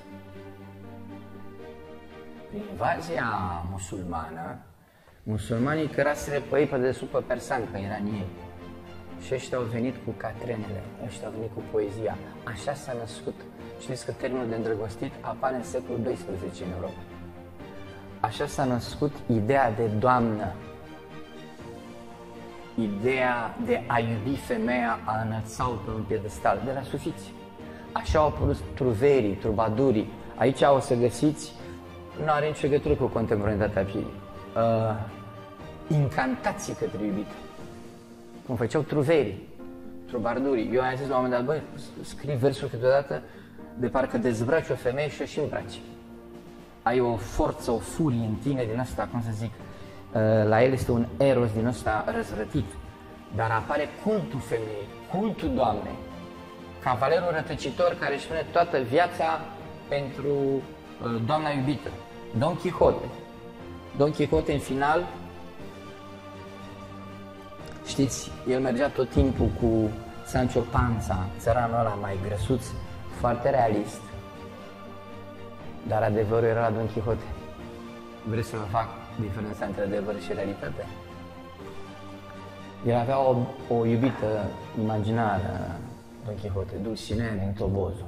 Prin invazia musulmană, musulmanii căraseră pe ei pe desubt pe persani, pe iranieni. Și ăștia au venit cu catrenele, ăștia au venit cu poezia. Așa s-a născut. Știți că termenul de îndrăgostit apare în secolul doisprezece în Europa. Așa s-a născut ideea de doamnă, ideea de a iubi femeia, a înălța-o pe un piedestal, de la sufiți. Așa au apărut truverii, trubadurii. Aici o să găsiți, nu are nicio legătură cu contemporanitatea piei, uh, incantații către iubit. Cum făceau truverii, trubadurii. Eu am zis la un moment dat, băi, scrii versuri câteodată de parcă dezbraci o femeie și o și îmbraci. Ai o forță, o furie în tine din asta, cum să zic, la el este un eros din ăsta răzvrătit, dar apare cultul femeii, cultul doamnei, cavalerul rătăcitor care își pune toată viața pentru doamna iubită. Don Quixote. Don Quixote în final, știți, el mergea tot timpul cu Sancho Panza, țăranul ăla mai grăsuț, foarte realist, dar adevărul era la Don Quixote. Vreți să vă fac diferența între adevăr și realitate? El avea o, o iubită imaginară, Don Quixote, Dulcinea din Tobozo.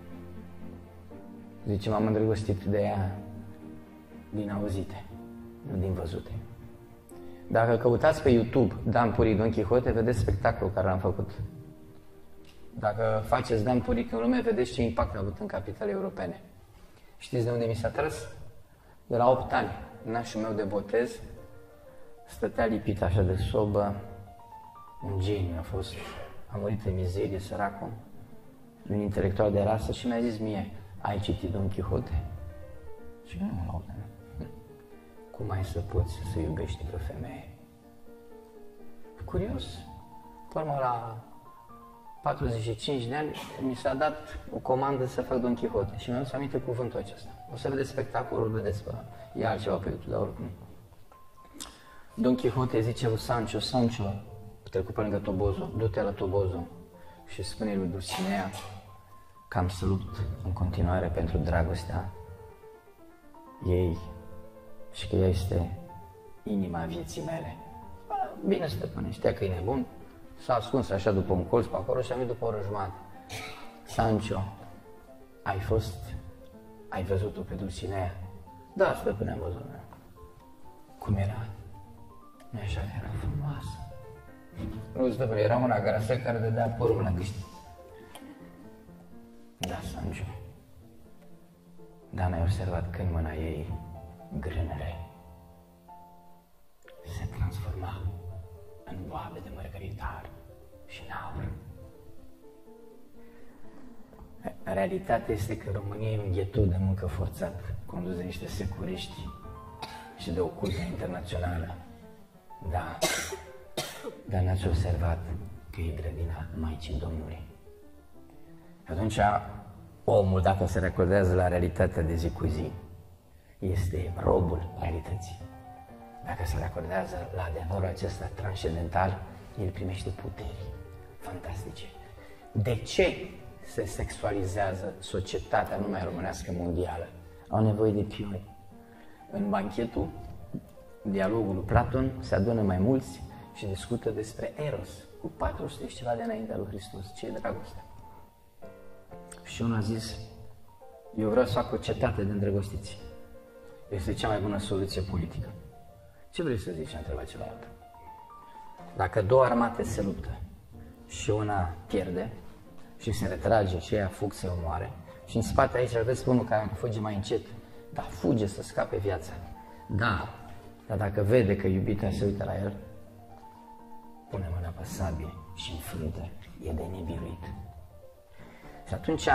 Zice, m-am îndrăgostit de ea din auzite, nu din văzute. Dacă căutați pe YouTube Dan Puric Don Quixote, vedeți spectacolul care l-am făcut. Dacă faceți Dan Puric în lume, vedeți ce impact a avut în capitale europene. Știți de unde mi s-a tras? De la opt ani. Nașul meu de botez stătea lipit așa de sobă, un geniu a fost, a murit în mizerie, săracul, un intelectual de rasă și mi-a zis mie, ai citit Don Quixote? Și nu, nu, nu. Cum ai să poți să iubești pe femeie? Curios. Până la patruzeci și cinci de ani mi s-a dat o comandă să fac Don Quixote și mi-am adus aminte cuvântul acesta. O să vedeți spectacolul, vedeți pe, e altceva pe YouTube, dar oricum. Don Quixote zice lui Sancho, Sancho, trecut pe lângă Tobozo, du-te la Tobozo și spune lui Dulcinea că am să lupt în continuare pentru dragostea ei și că ea este inima vieții mele. Bine, stăpâne, știa că e nebun, s-a ascuns așa după un colț pe acolo și a venit după o oră jumătate. Sancho, ai fost, ai văzut-o pe Dulcinea? Da, stăpâne, am văzut. Cum era? Nu așa, era frumoasă. Nu, stăpâne, era una grasă care dădea părul la gâști. Da, Sancho. Dar n-ai observat că în mâna ei grânele se transforma în boabe de mărgăritar și în aur. Realitatea este că România e un ghetou de muncă forțat, condus de niște securiști și de o cultă internațională. Da, dar n-ați observat că e grădina Maicii Domnului. Atunci, omul, dacă se recordează la realitatea de zi cu zi, este robul realității. Dacă se recordează la adevărul acesta transcendental, el primește puteri fantastice. De ce se sexualizează societatea numai românească mondială? Au nevoie de pioni. În banchetul, dialogul lui Platon, se adună mai mulți și discută despre Eros, cu patru sute și ceva de înaintea lui Hristos. Ce e dragostea? Și unul a zis, eu vreau să fac o cetate de îndrăgostiți. Este cea mai bună soluție politică. Ce vrei să zici? A întrebat celălalt. Dacă două armate se luptă și una pierde și se retrage și ea fug să omoare și în spate aici vezi pe unul care fuge mai încet, dar fuge să scape viața. Da, dar dacă vede că iubita se uită la el, pune mâna pe sabie și înfrunte, e de nebiruit. Și atunci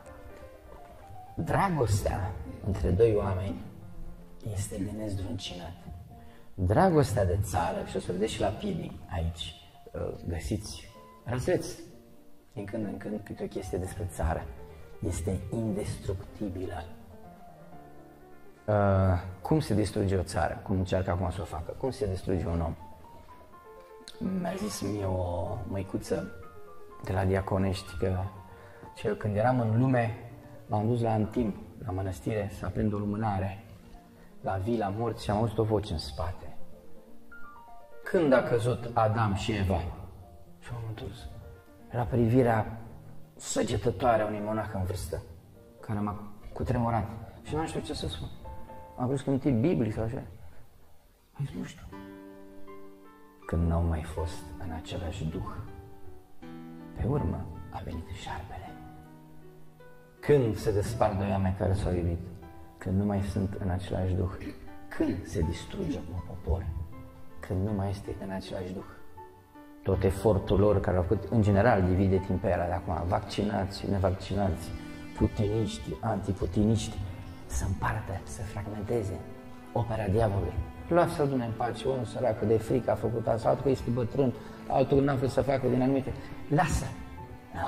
dragostea între doi oameni este de nezdruncinat. Dragostea de țară, și o să vedeți și la Pili aici, găsiți răzleți din când în când câte o chestie despre țară, este indestructibilă. uh, cum se distruge o țară, cum încearcă acum să o facă, cum se distruge un om. Mi-a zis mie o măicuță de la Diaconești că eu, când eram în lume, m-am dus la Antim, la mănăstire, să aprind o lumânare, la vii, la morți, și am auzit o voce în spate. Când a căzut Adam și Eva? Și m-am întors. Era privirea săgetătoare a unui monah în vârstă, care m-a cutremurat. Și nu știu ce să spun. Am vrut să mintit biblic sau așa. Am zis, nu știu. Când n-au mai fost în același duh, pe urmă a venit șarpele. Când se despart doi oameni care s-au iubit? Când nu mai sunt în același duh. Când se distruge un popor? Când nu mai este în același duh. Tot efortul lor care au făcut, în general, divide timpera de acum, vaccinați, nevaccinați, putiniști, antiputiniști, să împartă, să fragmenteze opera diavolului. Lasă-l Dumnezeu în pace, unul săracă de frică a făcut asta, altul că este bătrân, altul n-a vrut să facă din anumite. Lasă! No.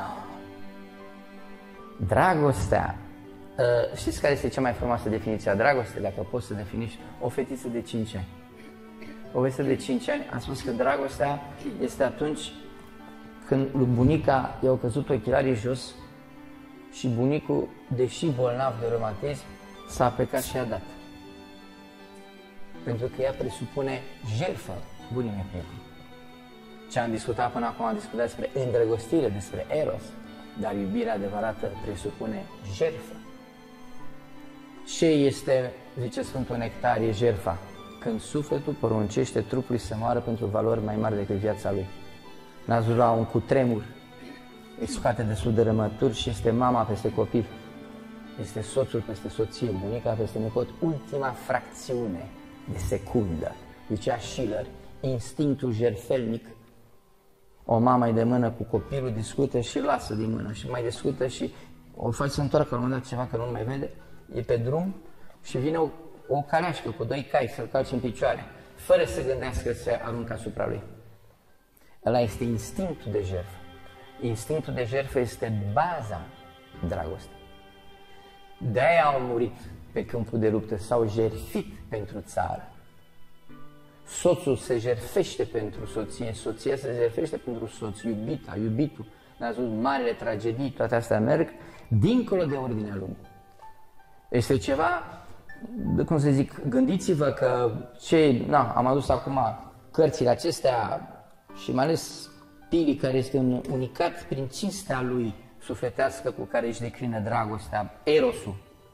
Dragostea. Uh, știți care este cea mai frumoasă definiție a dragostei, dacă poți să definești? O fetiță de cinci ani. O fetiță de cinci ani a spus că dragostea este atunci când lui bunica i-au căzut ochelarii jos și bunicul, deși bolnav de reumatism, s-a apecat și a dat. Pentru că ea presupune jertfă bunimii prieteni. Ce am discutat până acum, am discutat despre îndrăgostire, despre eros, dar iubirea adevărată presupune jertfă. Ce este, zice Sfântul Nectarie, jertfa? Când sufletul poruncește trupului să moară pentru valori mai mari decât viața lui. N-ați văzut la un cutremur, îi scoate de sudărămături și este mama peste copil, este soțul peste soție, bunica peste nepot, ultima fracțiune de secundă. Zicea Schiller, instinctul jertfelnic. O mamă e de mână cu copilul, discută și lasă din mână și mai discută și o face să întoarcă la un moment dat ceva că nu mai vede, e pe drum și vine o, o caleașcă cu doi cai să-l calce în picioare, fără să gândească să se aruncă asupra lui. Ăla este instinctul de jertfă. Instinctul de jertfă este baza dragostei. De-aia au murit pe câmpul de luptă, s-au jertfit pentru țară. Soțul se jertfește pentru soție, soția se jertfește pentru soț, iubita, iubitul. Ne-ați văzut, marile tragedii, toate astea merg dincolo de ordinea lumii. Este ceva, cum să zic, gândiți-vă că ce, na, am adus acum cărțile acestea și mai ales Pili, care este un unicat prin cinstea lui sufletească cu care își declină dragostea, erosul,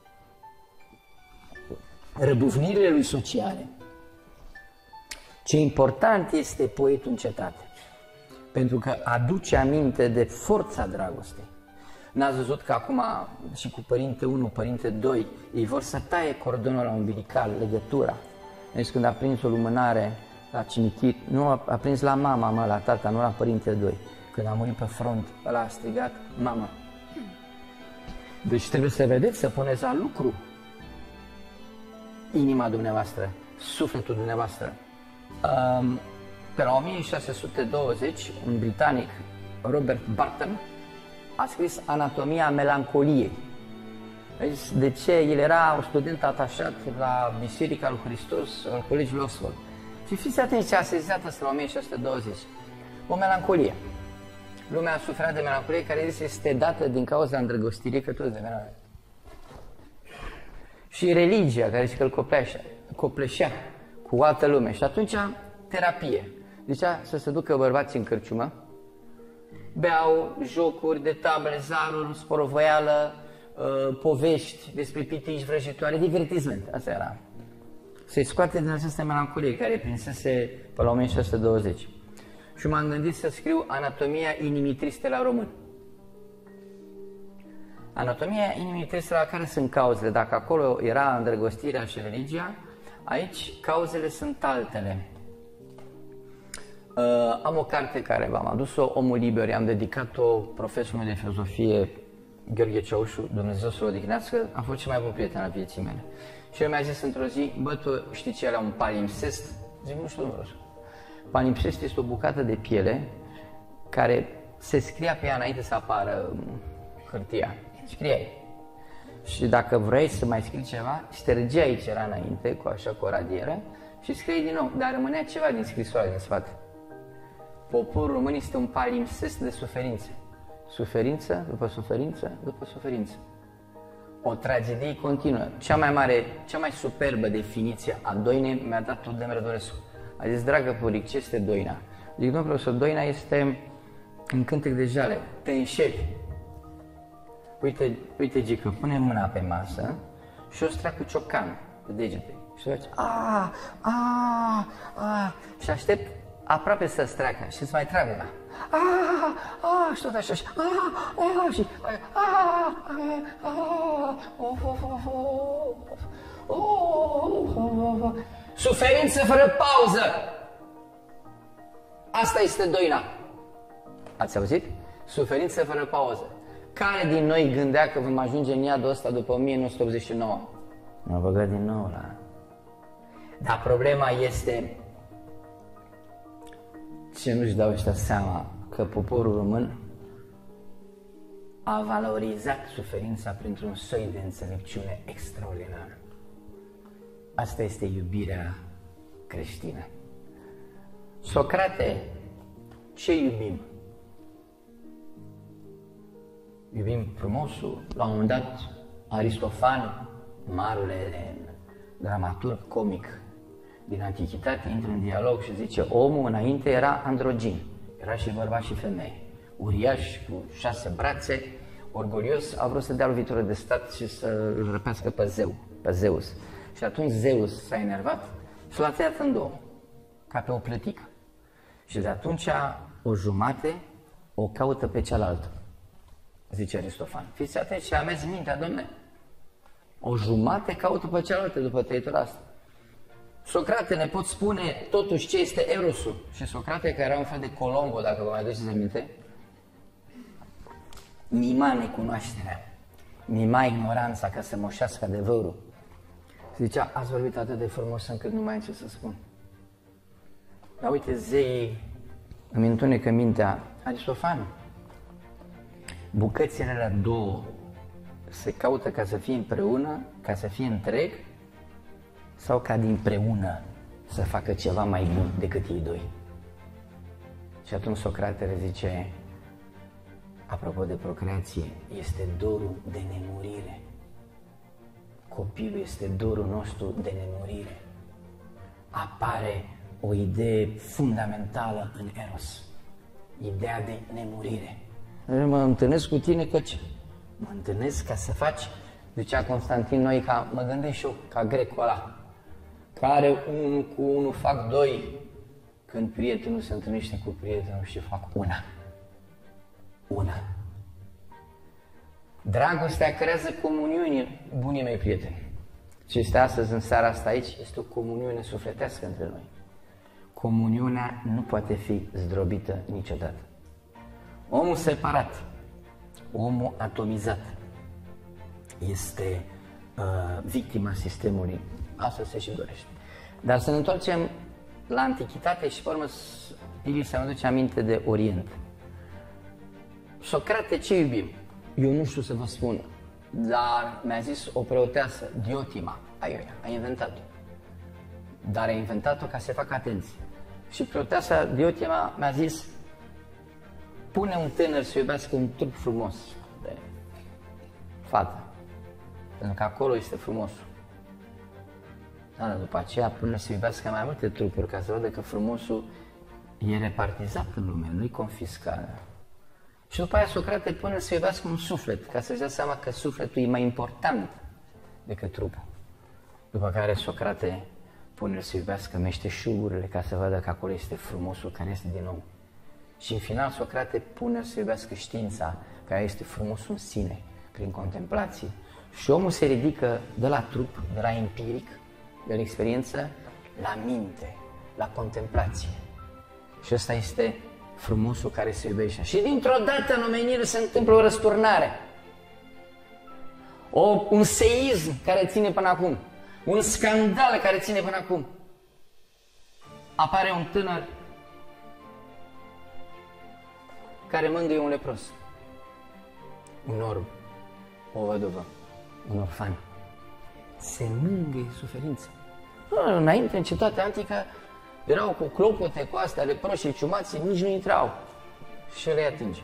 răbufnirile lui sociale. Ce important este poetul în cetate, pentru că aduce aminte de forța dragostei. N-ați văzut că acum și cu Părinte unu, Părinte doi, ei vor să taie cordonul la umbilical, legătura. Deci când a prins o lumânare la cimitir, nu a, a prins la mama, mă, la tata, nu la Părinte doi. Când a murit pe front, ăla a strigat, mama. Deci trebuie să vedeți, să puneți la lucru inima dumneavoastră, sufletul dumneavoastră. Um, pe la o mie șase sute douăzeci, un britanic, Robert Barton, a scris Anatomia melancoliei. De ce? El era un student atașat la Biserica lui Hristos, al Colegiului Oxford. Și fiți atenți ce a sezizat asta la o mie șase sute douăzeci. O melancolie. Lumea a suferat de melancolie, care este dată din cauza îndrăgostirii, că toți de melancolie. Și religia, care zice că îl copleșea, copleșea cu altă lume. Și atunci, terapie. Zicea să se ducă bărbații în cârciumă, beau jocuri de table, zaruri, sporovoială, uh, povești despre pitici vrăjitoare, divertisment. Asta era. Se scoate din această melancolie care prinsese pe la o mie șase sute douăzeci. Și m-am gândit să scriu Anatomia inimii triste la român. Anatomia inimii triste, la care sunt cauzele. Dacă acolo era îndrăgostirea și religia, aici cauzele sunt altele. Uh, am o carte care v-am adus-o, Omul Liber, i-am dedicat-o profesorului de filozofie Gheorghe Ceaușu, Dumnezeu să-l odihnească, a fost cel mai bun prieten al vieții mele. Și el mi-a zis într-o zi, bă, tu știi ce era un palimpsest? Zic, nu știu, domnule. Palimpsest este o bucată de piele care se scria pe ea înainte să apară hârtia. Scria ei. Și dacă vrei să mai scrii ceva, ștergeai aici era înainte, cu așa cu o radieră, și scrie din nou, dar rămânea ceva din scrisoarea din spate. Poporul român este un palimpsest de suferințe. Suferință după suferință după suferință. O tragedie continuă. Cea mai mare, cea mai superbă definiție a doinei mi-a dat-o Dem Rădulescu. A zis, dragă Puric, ce este doina? Zic, domnul profesor, doina este în cântec de jale, te înșeli. Uite, uite, Gică, pune mâna pe masă și o stra cu ciocan, cu degete. Și o face, aaa, aaa, aaa, și aștept aproape să streacă și să mai trag una. Aaa, aaa, și tot așa, și aaa, aaa, și aaa, aaa, of, of, of, of, of, of. Suferință fără pauză! Asta este doina. Ați auzit? Suferință fără pauză. Care din noi gândea că vom ajunge în iadul ăsta după o mie nouă sute optzeci și nouă? M-a băgat din nou la... Dar problema este ce nu-și dau ăștia seama, că poporul român a valorizat suferința printr-un soi de înțelepciune extraordinară. Asta este iubirea creștină. Socrate, ce iubim? Iubim frumosul. La un moment dat, Aristofan, marele dramaturg comic din antichitate, intră în dialog și zice, omul înainte era androgin, era și bărbat și femeie, uriaș cu șase brațe, orgolios, a vrut să dea lovitură de stat și să îl răpească pe Zeu, pe Zeus. Și atunci Zeus s-a enervat și l-a tăiat în două, ca pe o plătică. Și de atunci o jumate o caută pe cealaltă, zice Aristofan. Fiți atenți și ameți mintea, domne. O jumate caută pe cealaltă după tăietura asta. Socrate ne pot spune totuși ce este erosul. Și Socrate, care era un fel de Colombo, dacă vă mai aduceți aminte, mima necunoașterea, mima ignoranța ca să moșească adevărul. Zicea, ați vorbit atât de frumos încât nu mai am ce să spun. Dar uite, zeii îmi întunecă mintea. Aristofan, bucățile alea două se caută ca să fie împreună, ca să fie întreg, sau ca dinpreună să facă ceva mai bun decât ei doi? Și atunci Socratele zice, apropo de procreație, este dorul de nemurire. Copilul este dorul nostru de nemurire. Apare o idee fundamentală în Eros, ideea de nemurire. Mă întâlnesc cu tine căci mă întâlnesc ca să faci, zicea Constantin Noica, mă gândesc și eu ca grecul ăla, care unul cu unul fac doi, când prietenul se întâlnește cu prietenul și fac una. Una. Dragostea creează comuniune, bunii mei prieteni. Ce este astăzi în seara asta aici este o comuniune sufletească între noi. Comuniunea nu poate fi zdrobită niciodată. Omul separat, omul atomizat, este uh, victima sistemului. Asta se și dorește. Dar să ne întoarcem la Antichitate și, pe urmă, Ili să mă duce aminte de Orient. Socrate, ce iubim? Eu nu știu să vă spun, dar mi-a zis o preoteasă, Diotima, aiurea, a inventat-o. Dar a inventat-o ca să facă atenție. Și preoteasa Diotima mi-a zis, pune un tânăr să iubească un trup frumos de fată, pentru că acolo este frumosul. Dar după aceea pune să iubească mai multe trupuri ca să vadă că frumosul e repartizat în lume, nu-i confiscat. Și după aia Socrate pune să iubească un suflet, ca să-și dea seama că sufletul e mai important decât trupul. După care Socrate pune să iubească meșteșugurile, ca să vadă că acolo este frumosul care este din nou. Și în final Socrate pune să iubească știința, care este frumosul în sine, prin contemplație. Și omul se ridică de la trup, de la empiric, de la experiență, la minte, la contemplație. Și ăsta este frumosul care se iubește. Și dintr-o dată în omenire se întâmplă o răsturnare. O, un seism care ține până acum. Un scandal care ține până acum. Apare un tânăr care mângâie un lepros. Un orb, o văduvă, un orfan. Se mângâie suferința. Înainte, în cetatea antică, erau cu clopote, cu astea, leproși, ciumații, nici nu intrau. Și le atinge.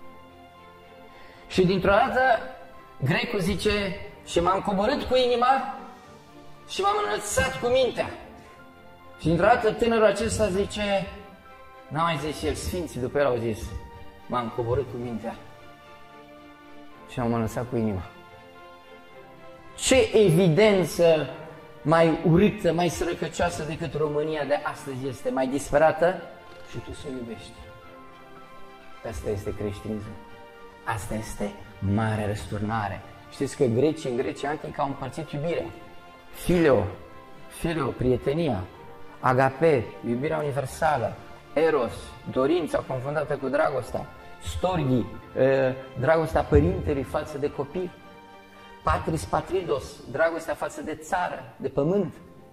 Și dintr-o dată, grecul zice, și m-am coborât cu inima și m-am înălțat cu mintea. Și dintr-o dată tânărul acesta zice, n-a mai zis el, sfinții după el au zis, m-am coborât cu mintea și m-am înălțat cu inima. Ce evidență mai urâtă, mai sărăcăcioasă decât România de astăzi este, mai disperată și tu să o iubești. Asta este creștinismul. Asta este mare răsturnare. Știți că grecii în Grecia antică au împărțit iubirea. Fileo, fileo, prietenia, agape, iubirea universală, eros, dorința confundată cu dragostea, storghi, dragostea părintelui față de copii, patris patridos, dragostea față de țară, de pământ.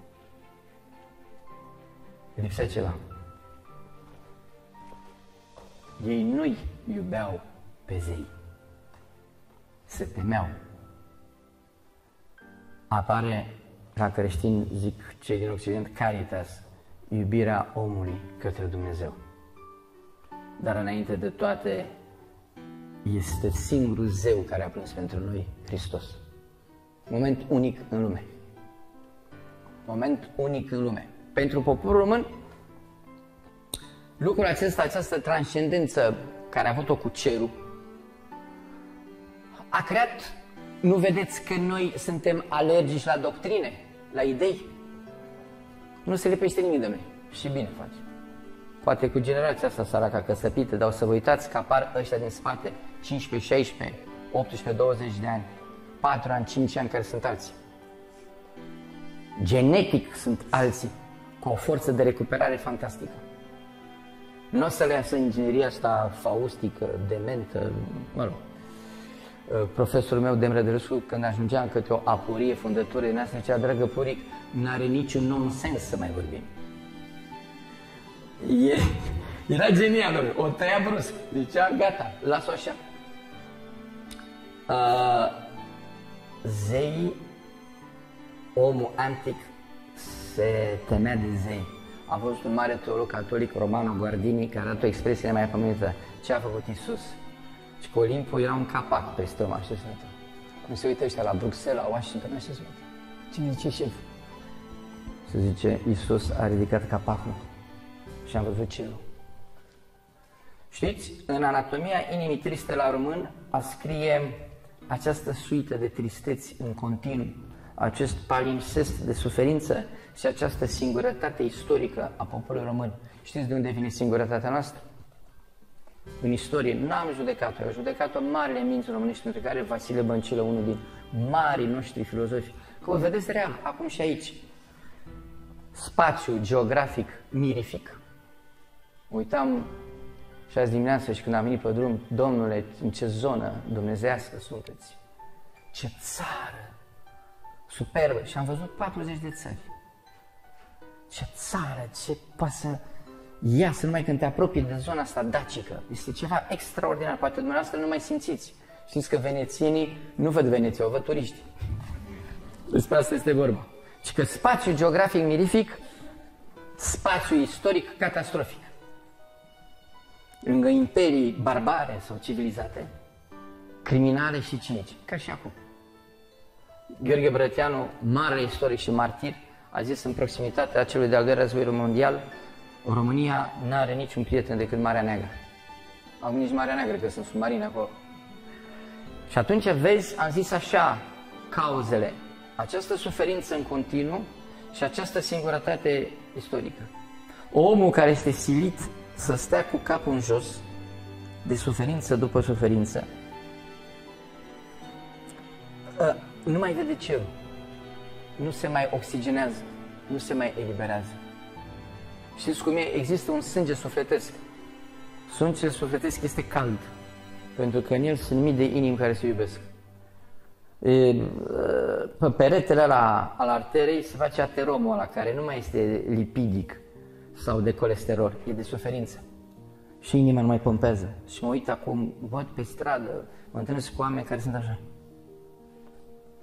Lipsea ceva. Ei nu-i iubeau pe zei, se temeau. Apare, ca creștini zic cei din Occident, caritas, iubirea omului către Dumnezeu. Dar înainte de toate, este singurul zeu care a plâns pentru noi, Hristos. Moment unic în lume. Moment unic în lume. Pentru poporul român, lucrul acesta, această transcendență care a avut-o cu cerul, a creat, nu vedeți că noi suntem alergici la doctrine, la idei? Nu se lipește nimic de noi. Și bine face. Poate cu generația asta săracă căsăpită, dar o să vă uitați că apar ăștia din spate, cincisprezece, șaisprezece, optsprezece, douăzeci de ani, patru ani, cinci ani, care sunt alții. Genetic sunt alții, cu o forță de recuperare fantastică. Nu o să le iasă ingineria asta faustică, dementă, mă rog. Profesorul meu, Demre Dărescu, când ajungea în câte o apurie, fundătură din asta, zicea, dragă Puric, n-are niciun nonsens să mai vorbim. E, era genial, o tăia brusc, zicea, gata, las-o așa. Uh, zei, omul antic se temea de zei. A fost un mare teolog catolic, Romano Guardini, care a dat o expresie nemaipomenită. Ce a făcut Iisus? Și că Olimpul era un capac peste om, așa se uită. Cum se uită ăștia la Bruxelles, la Washington, așa se uită. Cine zice șef? Se zice, Iisus a ridicat capacul și am văzut cerul. Știți, în anatomia inimii triste la român a scrie această suită de tristeți în continuu, acest palimpsest de suferință și această singurătate istorică a poporului român. Știți de unde vine singurătatea noastră? În istorie n-am judecat-o, au judecat-o marile minți românești, între care Vasile Băncilă, unul din marii noștri filozofi. Că o vedeți real, acum și aici. Spațiu geografic mirific. Uitam și azi dimineață și când am venit pe drum, Domnule, în ce zonă dumnezeiască sunteți? Ce țară superbă! Și am văzut patruzeci de țări. Ce țară, ce poate să iasă numai când te apropii de zona asta dacică. Este ceva extraordinar, poate dumneavoastră nu mai simțiți. Știți că venețienii nu văd Veneția, o văd turiști. Despre asta este vorba. Și că spațiul geografic mirific, spațiul istoric catastrofic. Lângă imperii barbare sau civilizate, criminale și cinice, ca și acum. Gheorghe Brătianu, mare istoric și martir, a zis în proximitatea celui de-al doilea război mondial, România nu are niciun prieten decât Marea Neagră. Acum nici Marea Neagră, că sunt submarine acolo. Și atunci vezi, am zis așa, cauzele, această suferință în continuu și această singurătate istorică. Omul care este silit să stea cu capul în jos, de suferință după suferință, nu mai vede cerul, nu se mai oxigenează, nu se mai eliberează. Știți cum e? Există un sânge sufletesc. Sângele sufletesc este cald, pentru că în el sunt mii de inimi care se iubesc. E, pe peretele ăla al arterei se face ateromul ăla, care nu mai este lipidic sau de colesterol, e de suferință. Și inima nu mai pompează. Și mă uit acum, văd pe stradă, mă întâlnesc cu oameni care sunt așa.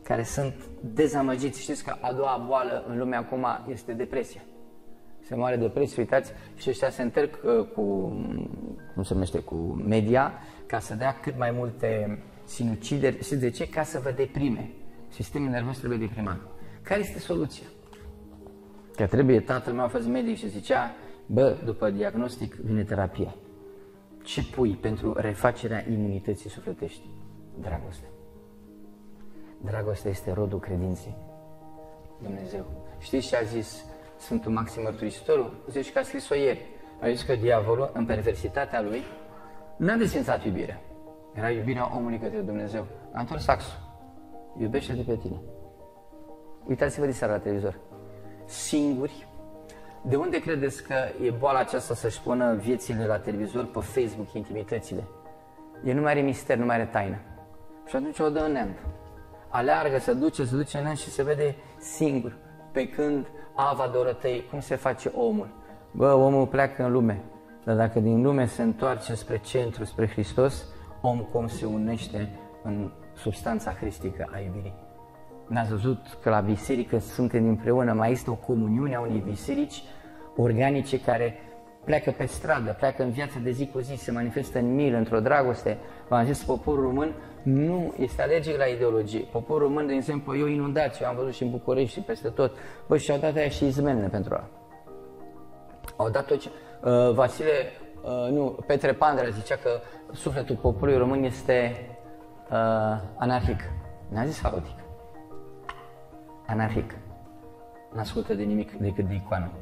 care sunt dezamăgiți. Știți că a doua boală în lume acum este depresia. Se moare depresie, uitați, și ăștia se întorc uh, cu, cum se numește, cu media, ca să dea cât mai multe sinucideri. Știți de ce? Ca să vă deprime. Sistemul nervos trebuie deprimat. Care este soluția? Că trebuie, tatăl meu a fost medic și zicea, bă, după diagnostic vine terapia. Ce pui pentru refacerea imunității sufletești? Dragoste. Dragostea este rodul credinței. Dumnezeu. Știți ce a zis Sfântul Maxim Mărturisitorul? Zice că a scris-o ieri. A zis că diavolul, în perversitatea lui, n-a desfințat iubirea. Era iubirea omului către Dumnezeu. A întors axul. Iubește-te pe tine. Uitați-vă de seara la televizor. Singuri. De unde credeți că e boala aceasta să-și pună viețile la televizor, pe Facebook, intimitățile? El nu mai are mister, nu mai are taină. Și atunci o dă în neant. Aleargă, se duce, se duce în neant și se vede singur. Pe când Ava Dorotei, cum se face omul? Bă, omul pleacă în lume. Dar dacă din lume se întoarce spre centru, spre Hristos, om cum se unește în substanța hristică a iubirii. N-ați văzut că la biserică suntem împreună, mai este o comuniune a unei biserici organice care pleacă pe stradă, pleacă în viața de zi cu zi, se manifestă în milă, într-o dragoste. V-am zis, poporul român nu este alergic la ideologie. Poporul român, de exemplu, e o inundație, am văzut și în București și peste tot. Bă, și-au dat aia și izmenele pentru ăla. Au dat-o, uh, Vasile, uh, nu, Petre Pandrea zicea că sufletul poporului român este uh, anarhic. N-a zis haotic. Anarhic. N-ascultă de nimic decât de icoană.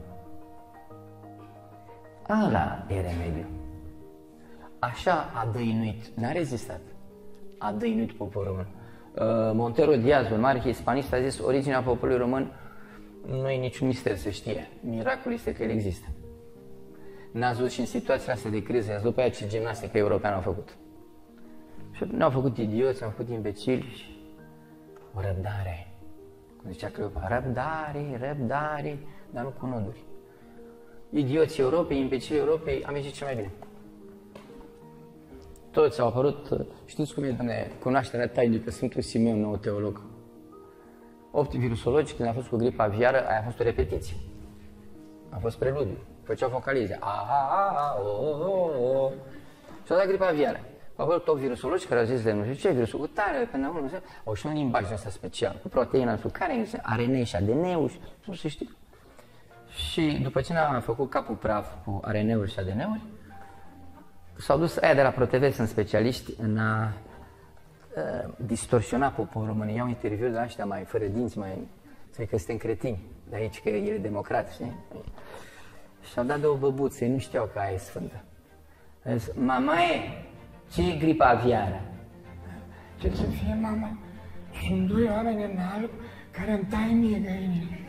Ala e remediu. Așa a dăinuit, n-a rezistat. A dăinuit poporul român. Uh, Montero Diaz, un mare hispanist, a zis originea poporului român nu e niciun mister, se știe. Miracolul este că el există. N-ați văzut și în situația asta de criză, ați după aia ce gimnastică europeană au făcut. Și ne-au făcut idioți, au făcut imbecili și o răbdare. Cum zicea Cleopa, răbdare, răbdare, dar nu cu noduri. Idioții Europei, imbecilii Europei, am ieșit cel mai bine. Toți au apărut, știți cum e, Doamne, cunoașterea tainică, Sfântul Simeon, nou teolog. Opt virusologi, când a fost cu gripa aviară, aia a fost o repetiție. A fost preludiu. Făceau vocalize. A, a, a, o, o, o. Și-au dat gripa aviară. Au apărut opt virusologi care au zis de nu știu ce, virusul cu tare, până la urmă, au și un limbaj ăsta special, cu proteina, cu care A R N și A D N-ul și nu se știu. Și după ce ne-am făcut capul praf cu A R N-uri și A D N-uri, s-au dus aia de la ProTV, sunt specialiști în a uh, distorsiona poporul român. Iau interviuri de ăștia mai fără dinți, mai... Să că suntem cretini, de aici că el e democrat, știi? Și-au dat de o băbuță, ei nu știau că aia e sfântă. A zis, mamaie, ce e gripa aviară? Ce să fie, mama? Sunt doi oameni în alb care îmi tai mie găinile.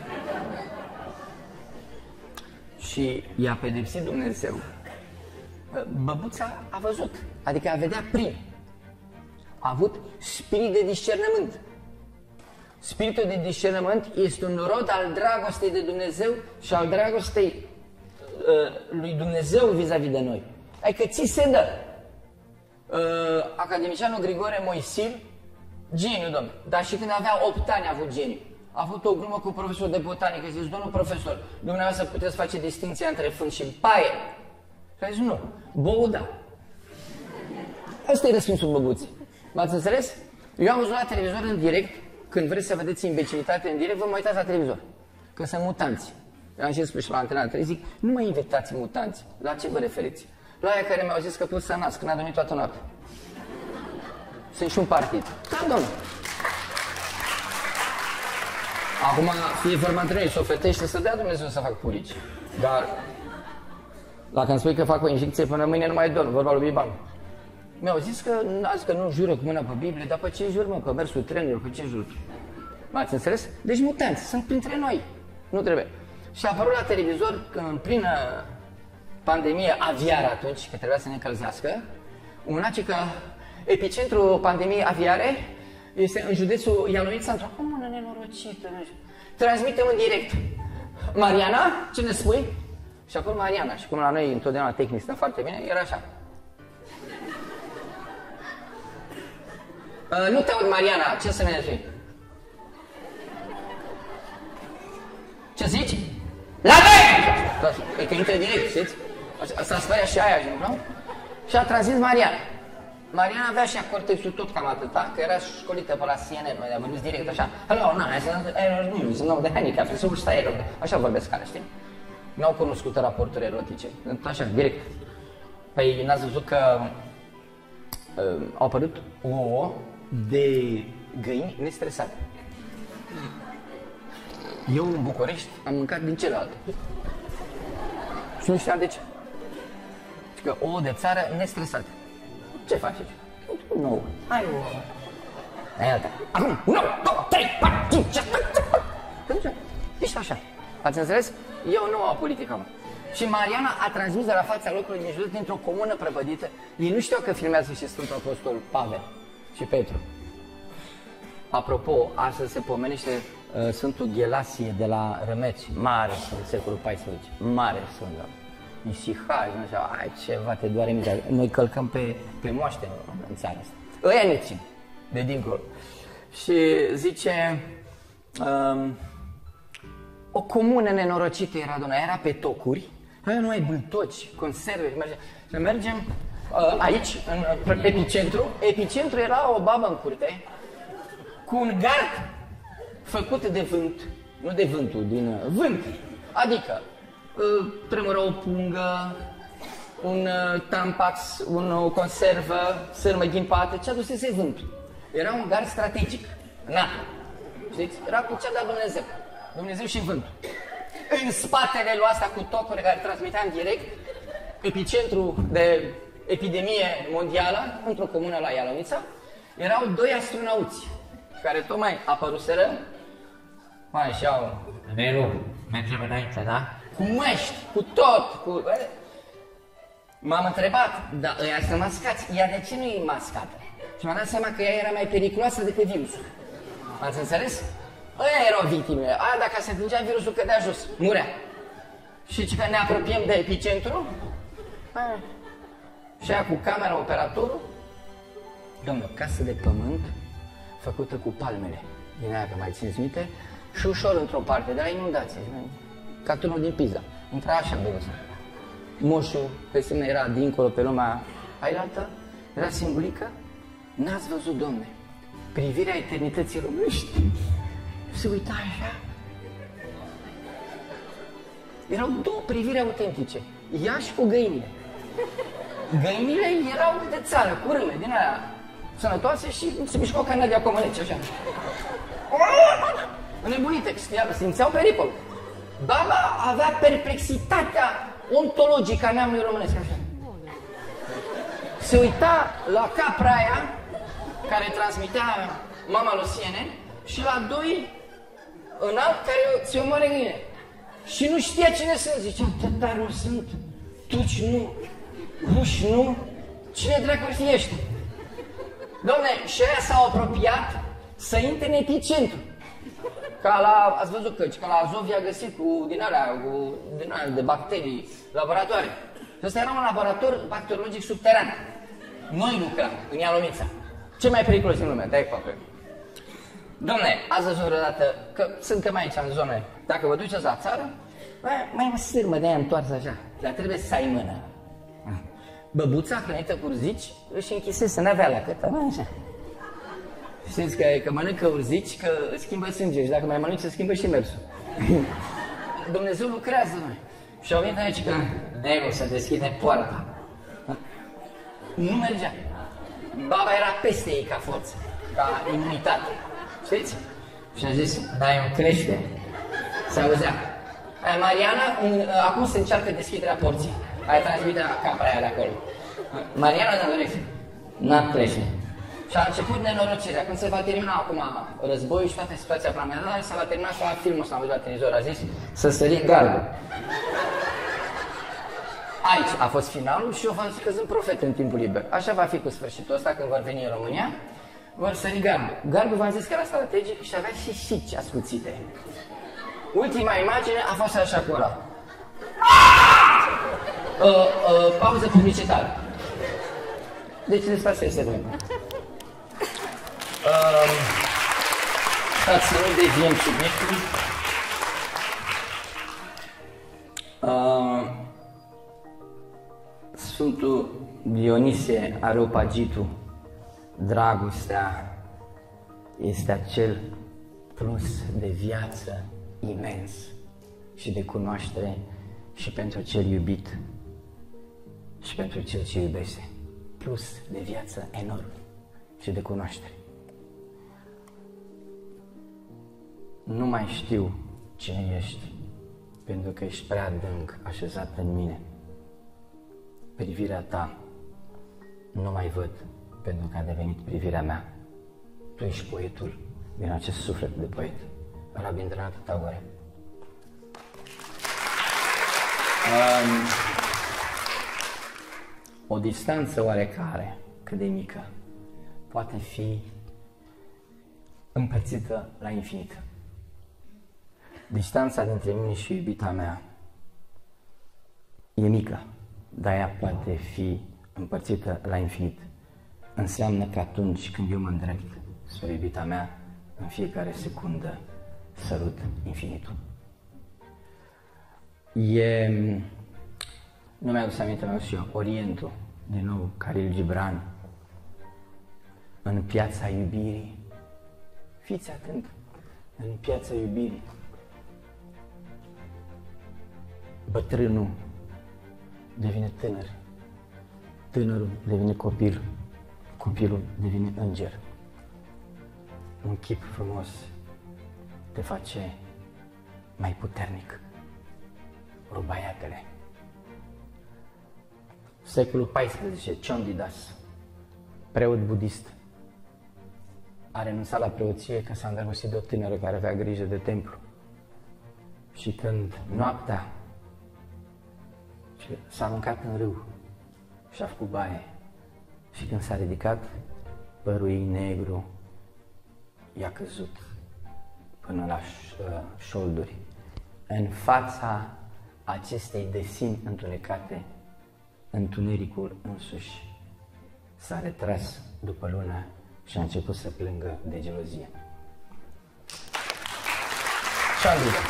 Și i-a pedepsit Dumnezeu. Băbuța a văzut, adică a vedea prin. A avut spirit de discernământ. Spiritul de discernământ este un rod al dragostei de Dumnezeu și al dragostei uh, lui Dumnezeu vis-a-vis de noi. Adică ți se dă. Uh, academicianul Grigore Moisil, geniu, domnule, dar și când avea opt ani a avut geniu. A avut o glumă cu profesor de botanică, zis, domnul profesor, dumneavoastră puteți face distinția între fân și paie? Și a zis, nu, bou da. Ăsta e răspunsul băbuții. M-ați înțeles? Eu am văzut la televizor în direct, când vreți să vedeți imbecilitate în direct, vă mă uitați la televizor. Că sunt mutanți. Eu am zis și la Antena trei, zic, nu mă invitați mutanți. La ce vă referiți? La aia care mi-au zis că pot să nasc, când a dormit toată noaptea. Sunt și un partid. Da, domnule. Acum, fie vorba între noi, să o fetește, să dea Dumnezeu să fac purici. Dar, dacă îmi spui că fac o injecție până mâine, nu mai dorm, vorba lui Biban. Mi-au zis că, azi că nu jură cu mâna pe Biblie, dar pe ce jur, mă, pe mersul trenurilor, pe ce jur? M-ați înțeles? Deci mutanți, sunt printre noi. Nu trebuie. Și a apărut la televizor, că în plină pandemie aviară atunci, că trebuia să ne încălzească, una ce că epicentrul pandemiei aviare este în județul Ialomița, într-o comună nenorocită. Transmitem în direct. Mariana, ce ne spui? Și acum Mariana, și cum la noi întotdeauna tehnic stă foarte bine, era așa. Uh, nu te aud, Mariana, ce să ne spui? Ce zici? La doi! E că intră direct, știți? Asta spărea și aia, nu? Și a transmis Mariana. Mariana avea și cortexul tot cam atâta, că era școlită pe la C N N, noi am vorbit direct așa. Hello, no, I said, I don't know the handicap, so what's the error? Așa vorbesc care, știi? N-au cunoscut raporturi erotice, așa, direct. Păi n-ați văzut că uh, au apărut ouă de găini nestresate. Eu în București am mâncat din celelalte. Și nu știam de ce. Și că ouă de țară nestresate. Ce faceți? Nu. Hai, nu. Hai, alta. Acum, unu, doi, trei, patru, cinci, șase, șapte. Ești așa. Ați înțeles? E o nouă politică, mă. Și Mariana a transmis de la fața locului din județ, dintr-o comună prăpădită. Ei nu știau că filmează și Sfântul Apostol Pavel și Petru. Apropo, astăzi se pomenește uh, Sfântul Ghelasie de la Rămeți, mare în secolul paisprezece, mare sfânt. Isihaj, nu știu, ai ceva, te doare mintea. Noi călcăm pe, pe moaște în, în țara asta. Ăia ne țin, de dincolo. Și zice, um, o comună nenorocită era, doamna, era pe tocuri, avea numai bâltoci, conserve, merge. Și mergem uh, aici, în epicentru. Epicentru era o babă în curte, cu un gard făcut de vânt, nu de vântul, din vânt. Adică, uh, tremură o pungă, un uh, tampax, un, o conservă, sârmă ghimpată, ce adusese vântul. Era un gard strategic, na, știți? Era cu ce a dat Dumnezeu, Dumnezeu și vântul. În spatele lui asta cu tocuri care transmitea în direct, epicentru de epidemie mondială, într-o comună la Ialomița, erau doi astronauți care tocmai apăruseră, mai și au, Nelu, mergem înainte, da? Cu măști, cu tot, cu... M-am întrebat, dar ăia sunt mascați, ea de ce nu e mascată? Și m-am dat seama că ea era mai periculoasă decât virusul. M-ați înțeles? Ăia erau victimele, aia dacă se atingea virusul cădea jos, murea. Și că ne apropiem de epicentru, aia. Și aia cu camera, operatorul, domnule, o casă de pământ făcută cu palmele, din aia că mai țineți minte, și ușor într-o parte, de la inundație, ca turnul din Pisa. Intra așa, băgă. Moșul, pe semne, era dincolo pe lumea ailaltă, era simbolică. N-ați văzut, domne, privirea eternității românești. Se uita așa. Erau două priviri autentice, ea și cu găinile. Găinile erau de țară, cu râme, din aia sănătoase și se mișcau ca Nadia Comăneci, așa. Înnebunite, simțeau pericol. Baba avea perplexitatea ontologică a neamului românesc, așa. Se uita la capra aia, care transmitea mama lui C N N, și la doi înalt care se omoare găine. Și nu știa cine sunt, zicea, tătarul sunt, tuci nu, ruși nu, cine dracu fi ești? Dom'le, și aia s-au apropiat să intre în epicentru. Ca la, ați văzut că, că la Azov i-a găsit cu din alea, cu din alea de bacterii, laboratoare. Și ăsta era un laborator bacteriologic subteran. Noi lucram în Ialomița. Ce mai periculos în lume, dai coapă. Dom'le, ați văzut vreodată că suntem aici în zone, dacă vă duceți la țară, mai o sârmă de aia întoarsă așa, dar trebuie să ai mână. Băbuța hrănită cu urzici își închisese, n-avea la câtă, așa. Știți că, că mănâncă urzici, că îți schimbă sânge și dacă mai mănânci, îți schimbă și mersul. Dumnezeu lucrează, noi. Și au venit aici că Nelu să deschide poarta. Nu mergea. Baba era peste ei ca forță, ca imunitate. Știți? Și a zis, da, eu crește. Se auzea. Aia, Mariana, acum se încearcă deschiderea porții. Aia transmite la capra aia de acolo. Mariana ne dorește. N-a crește. Și a început nenorocirea. Când se va termina acum războiul și toată situația planetară, se va termina și la filmul ăsta, am văzut la televizor, a zis să sări gardul. Aici a fost finalul și eu v-am zis că sunt profet în timpul liber. Așa va fi cu sfârșitul ăsta când vor veni în România, vor sări gardul. Gardul v-am zis că era strategic și avea și șici ascuțite. Ultima imagine a fost așa cu ăla. Uh, uh, pauză publicitară. Deci despre asta este vorba. Um, Stați să nu deviem subiectul. Uh, Sfântul Dionisie Areopagitul, dragostea este acel plus de viață imens și de cunoaștere și pentru cel iubit și pentru cel ce iubește. Plus de viață enorm și de cunoaștere. Nu mai știu cine ești, pentru că ești prea adânc așezat în mine. Privirea ta nu mai văd, pentru că a devenit privirea mea. Tu ești poetul din acest suflet de poet. Rabindranath Tagore. Um, o distanță oarecare, cât de mică, poate fi împărțită la infinit. Distanța dintre mine și iubita mea e mică, dar ea poate fi împărțită la infinit. Înseamnă că atunci când eu mă îndrept spre iubita mea, în fiecare secundă sărut infinitul. E... Nu mi-a adus aminte, mi-a adus eu, Orientul, din nou, Khalil Gibran, în piața iubirii. Fiți atent, în piața iubirii. Bătrânul devine tânăr, tânărul devine copil, copilul devine înger. Un chip frumos te face mai puternic, rubaiatele. Secolul paisprezece, Chondidas, preot budist, a renunțat la preoție că s-a îndrăgostit de o tânără care avea grijă de templu. Și când noaptea s-a aruncat în râu și a făcut baie, și când s-a ridicat, părul ei negru i-a căzut până la șolduri. În fața acestei desini întunecate, întunericul însuși s-a retras după lună și a început să plângă de gelozie. Chondidas.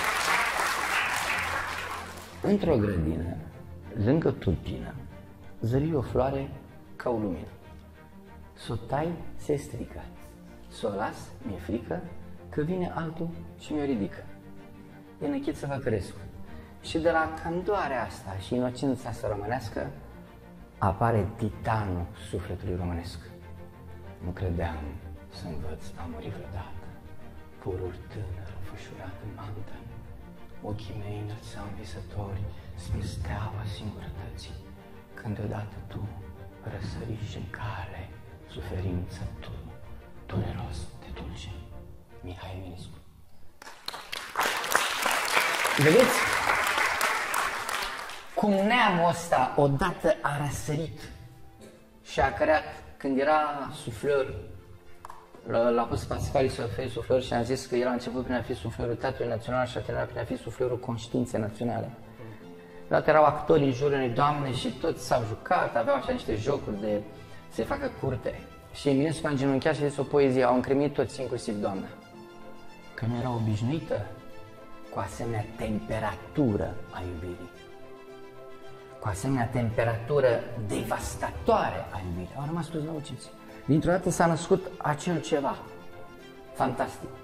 Într-o grădină, lângă tulpină, zări o floare ca o lumină. S-o tai, se strică. S-o las, mi-e frică, că vine altul și mi-o ridică. E năchiță că cresc. Și de la candoarea asta și inocența asta românească apare titanul sufletului românesc. Nu credeam să învăț a muri vreodată. Purul tânăr, fășurat în mantă. Ochii mei înălțau visători spre steaua singurătății. Când deodată tu răsăriși în cale, suferință tu, dureros de dulce. Mihai Eminescu. Vedeți? Cum neamul ăsta odată a răsărit și a creat, când era sufleur, l-a pus Pascali să fie sufleur și a zis că el a început prin a fi sufleurul Teatrului Național și a terminat prin a fi sufleurul Conștiinței Naționale. Deodată erau actori în jurul unei doamne și toți s-au jucat, aveau așa niște jocuri de se facă curte. Și Eminescu a îngenunchiat și a zis o poezie, au încremit toți, inclusiv doamna. Că nu era obișnuită cu asemenea temperatură a iubirii. Cu asemenea temperatură devastatoare a iubirii. Au rămas toți năuciți. Dintr-o dată s-a născut acel ceva fantastic.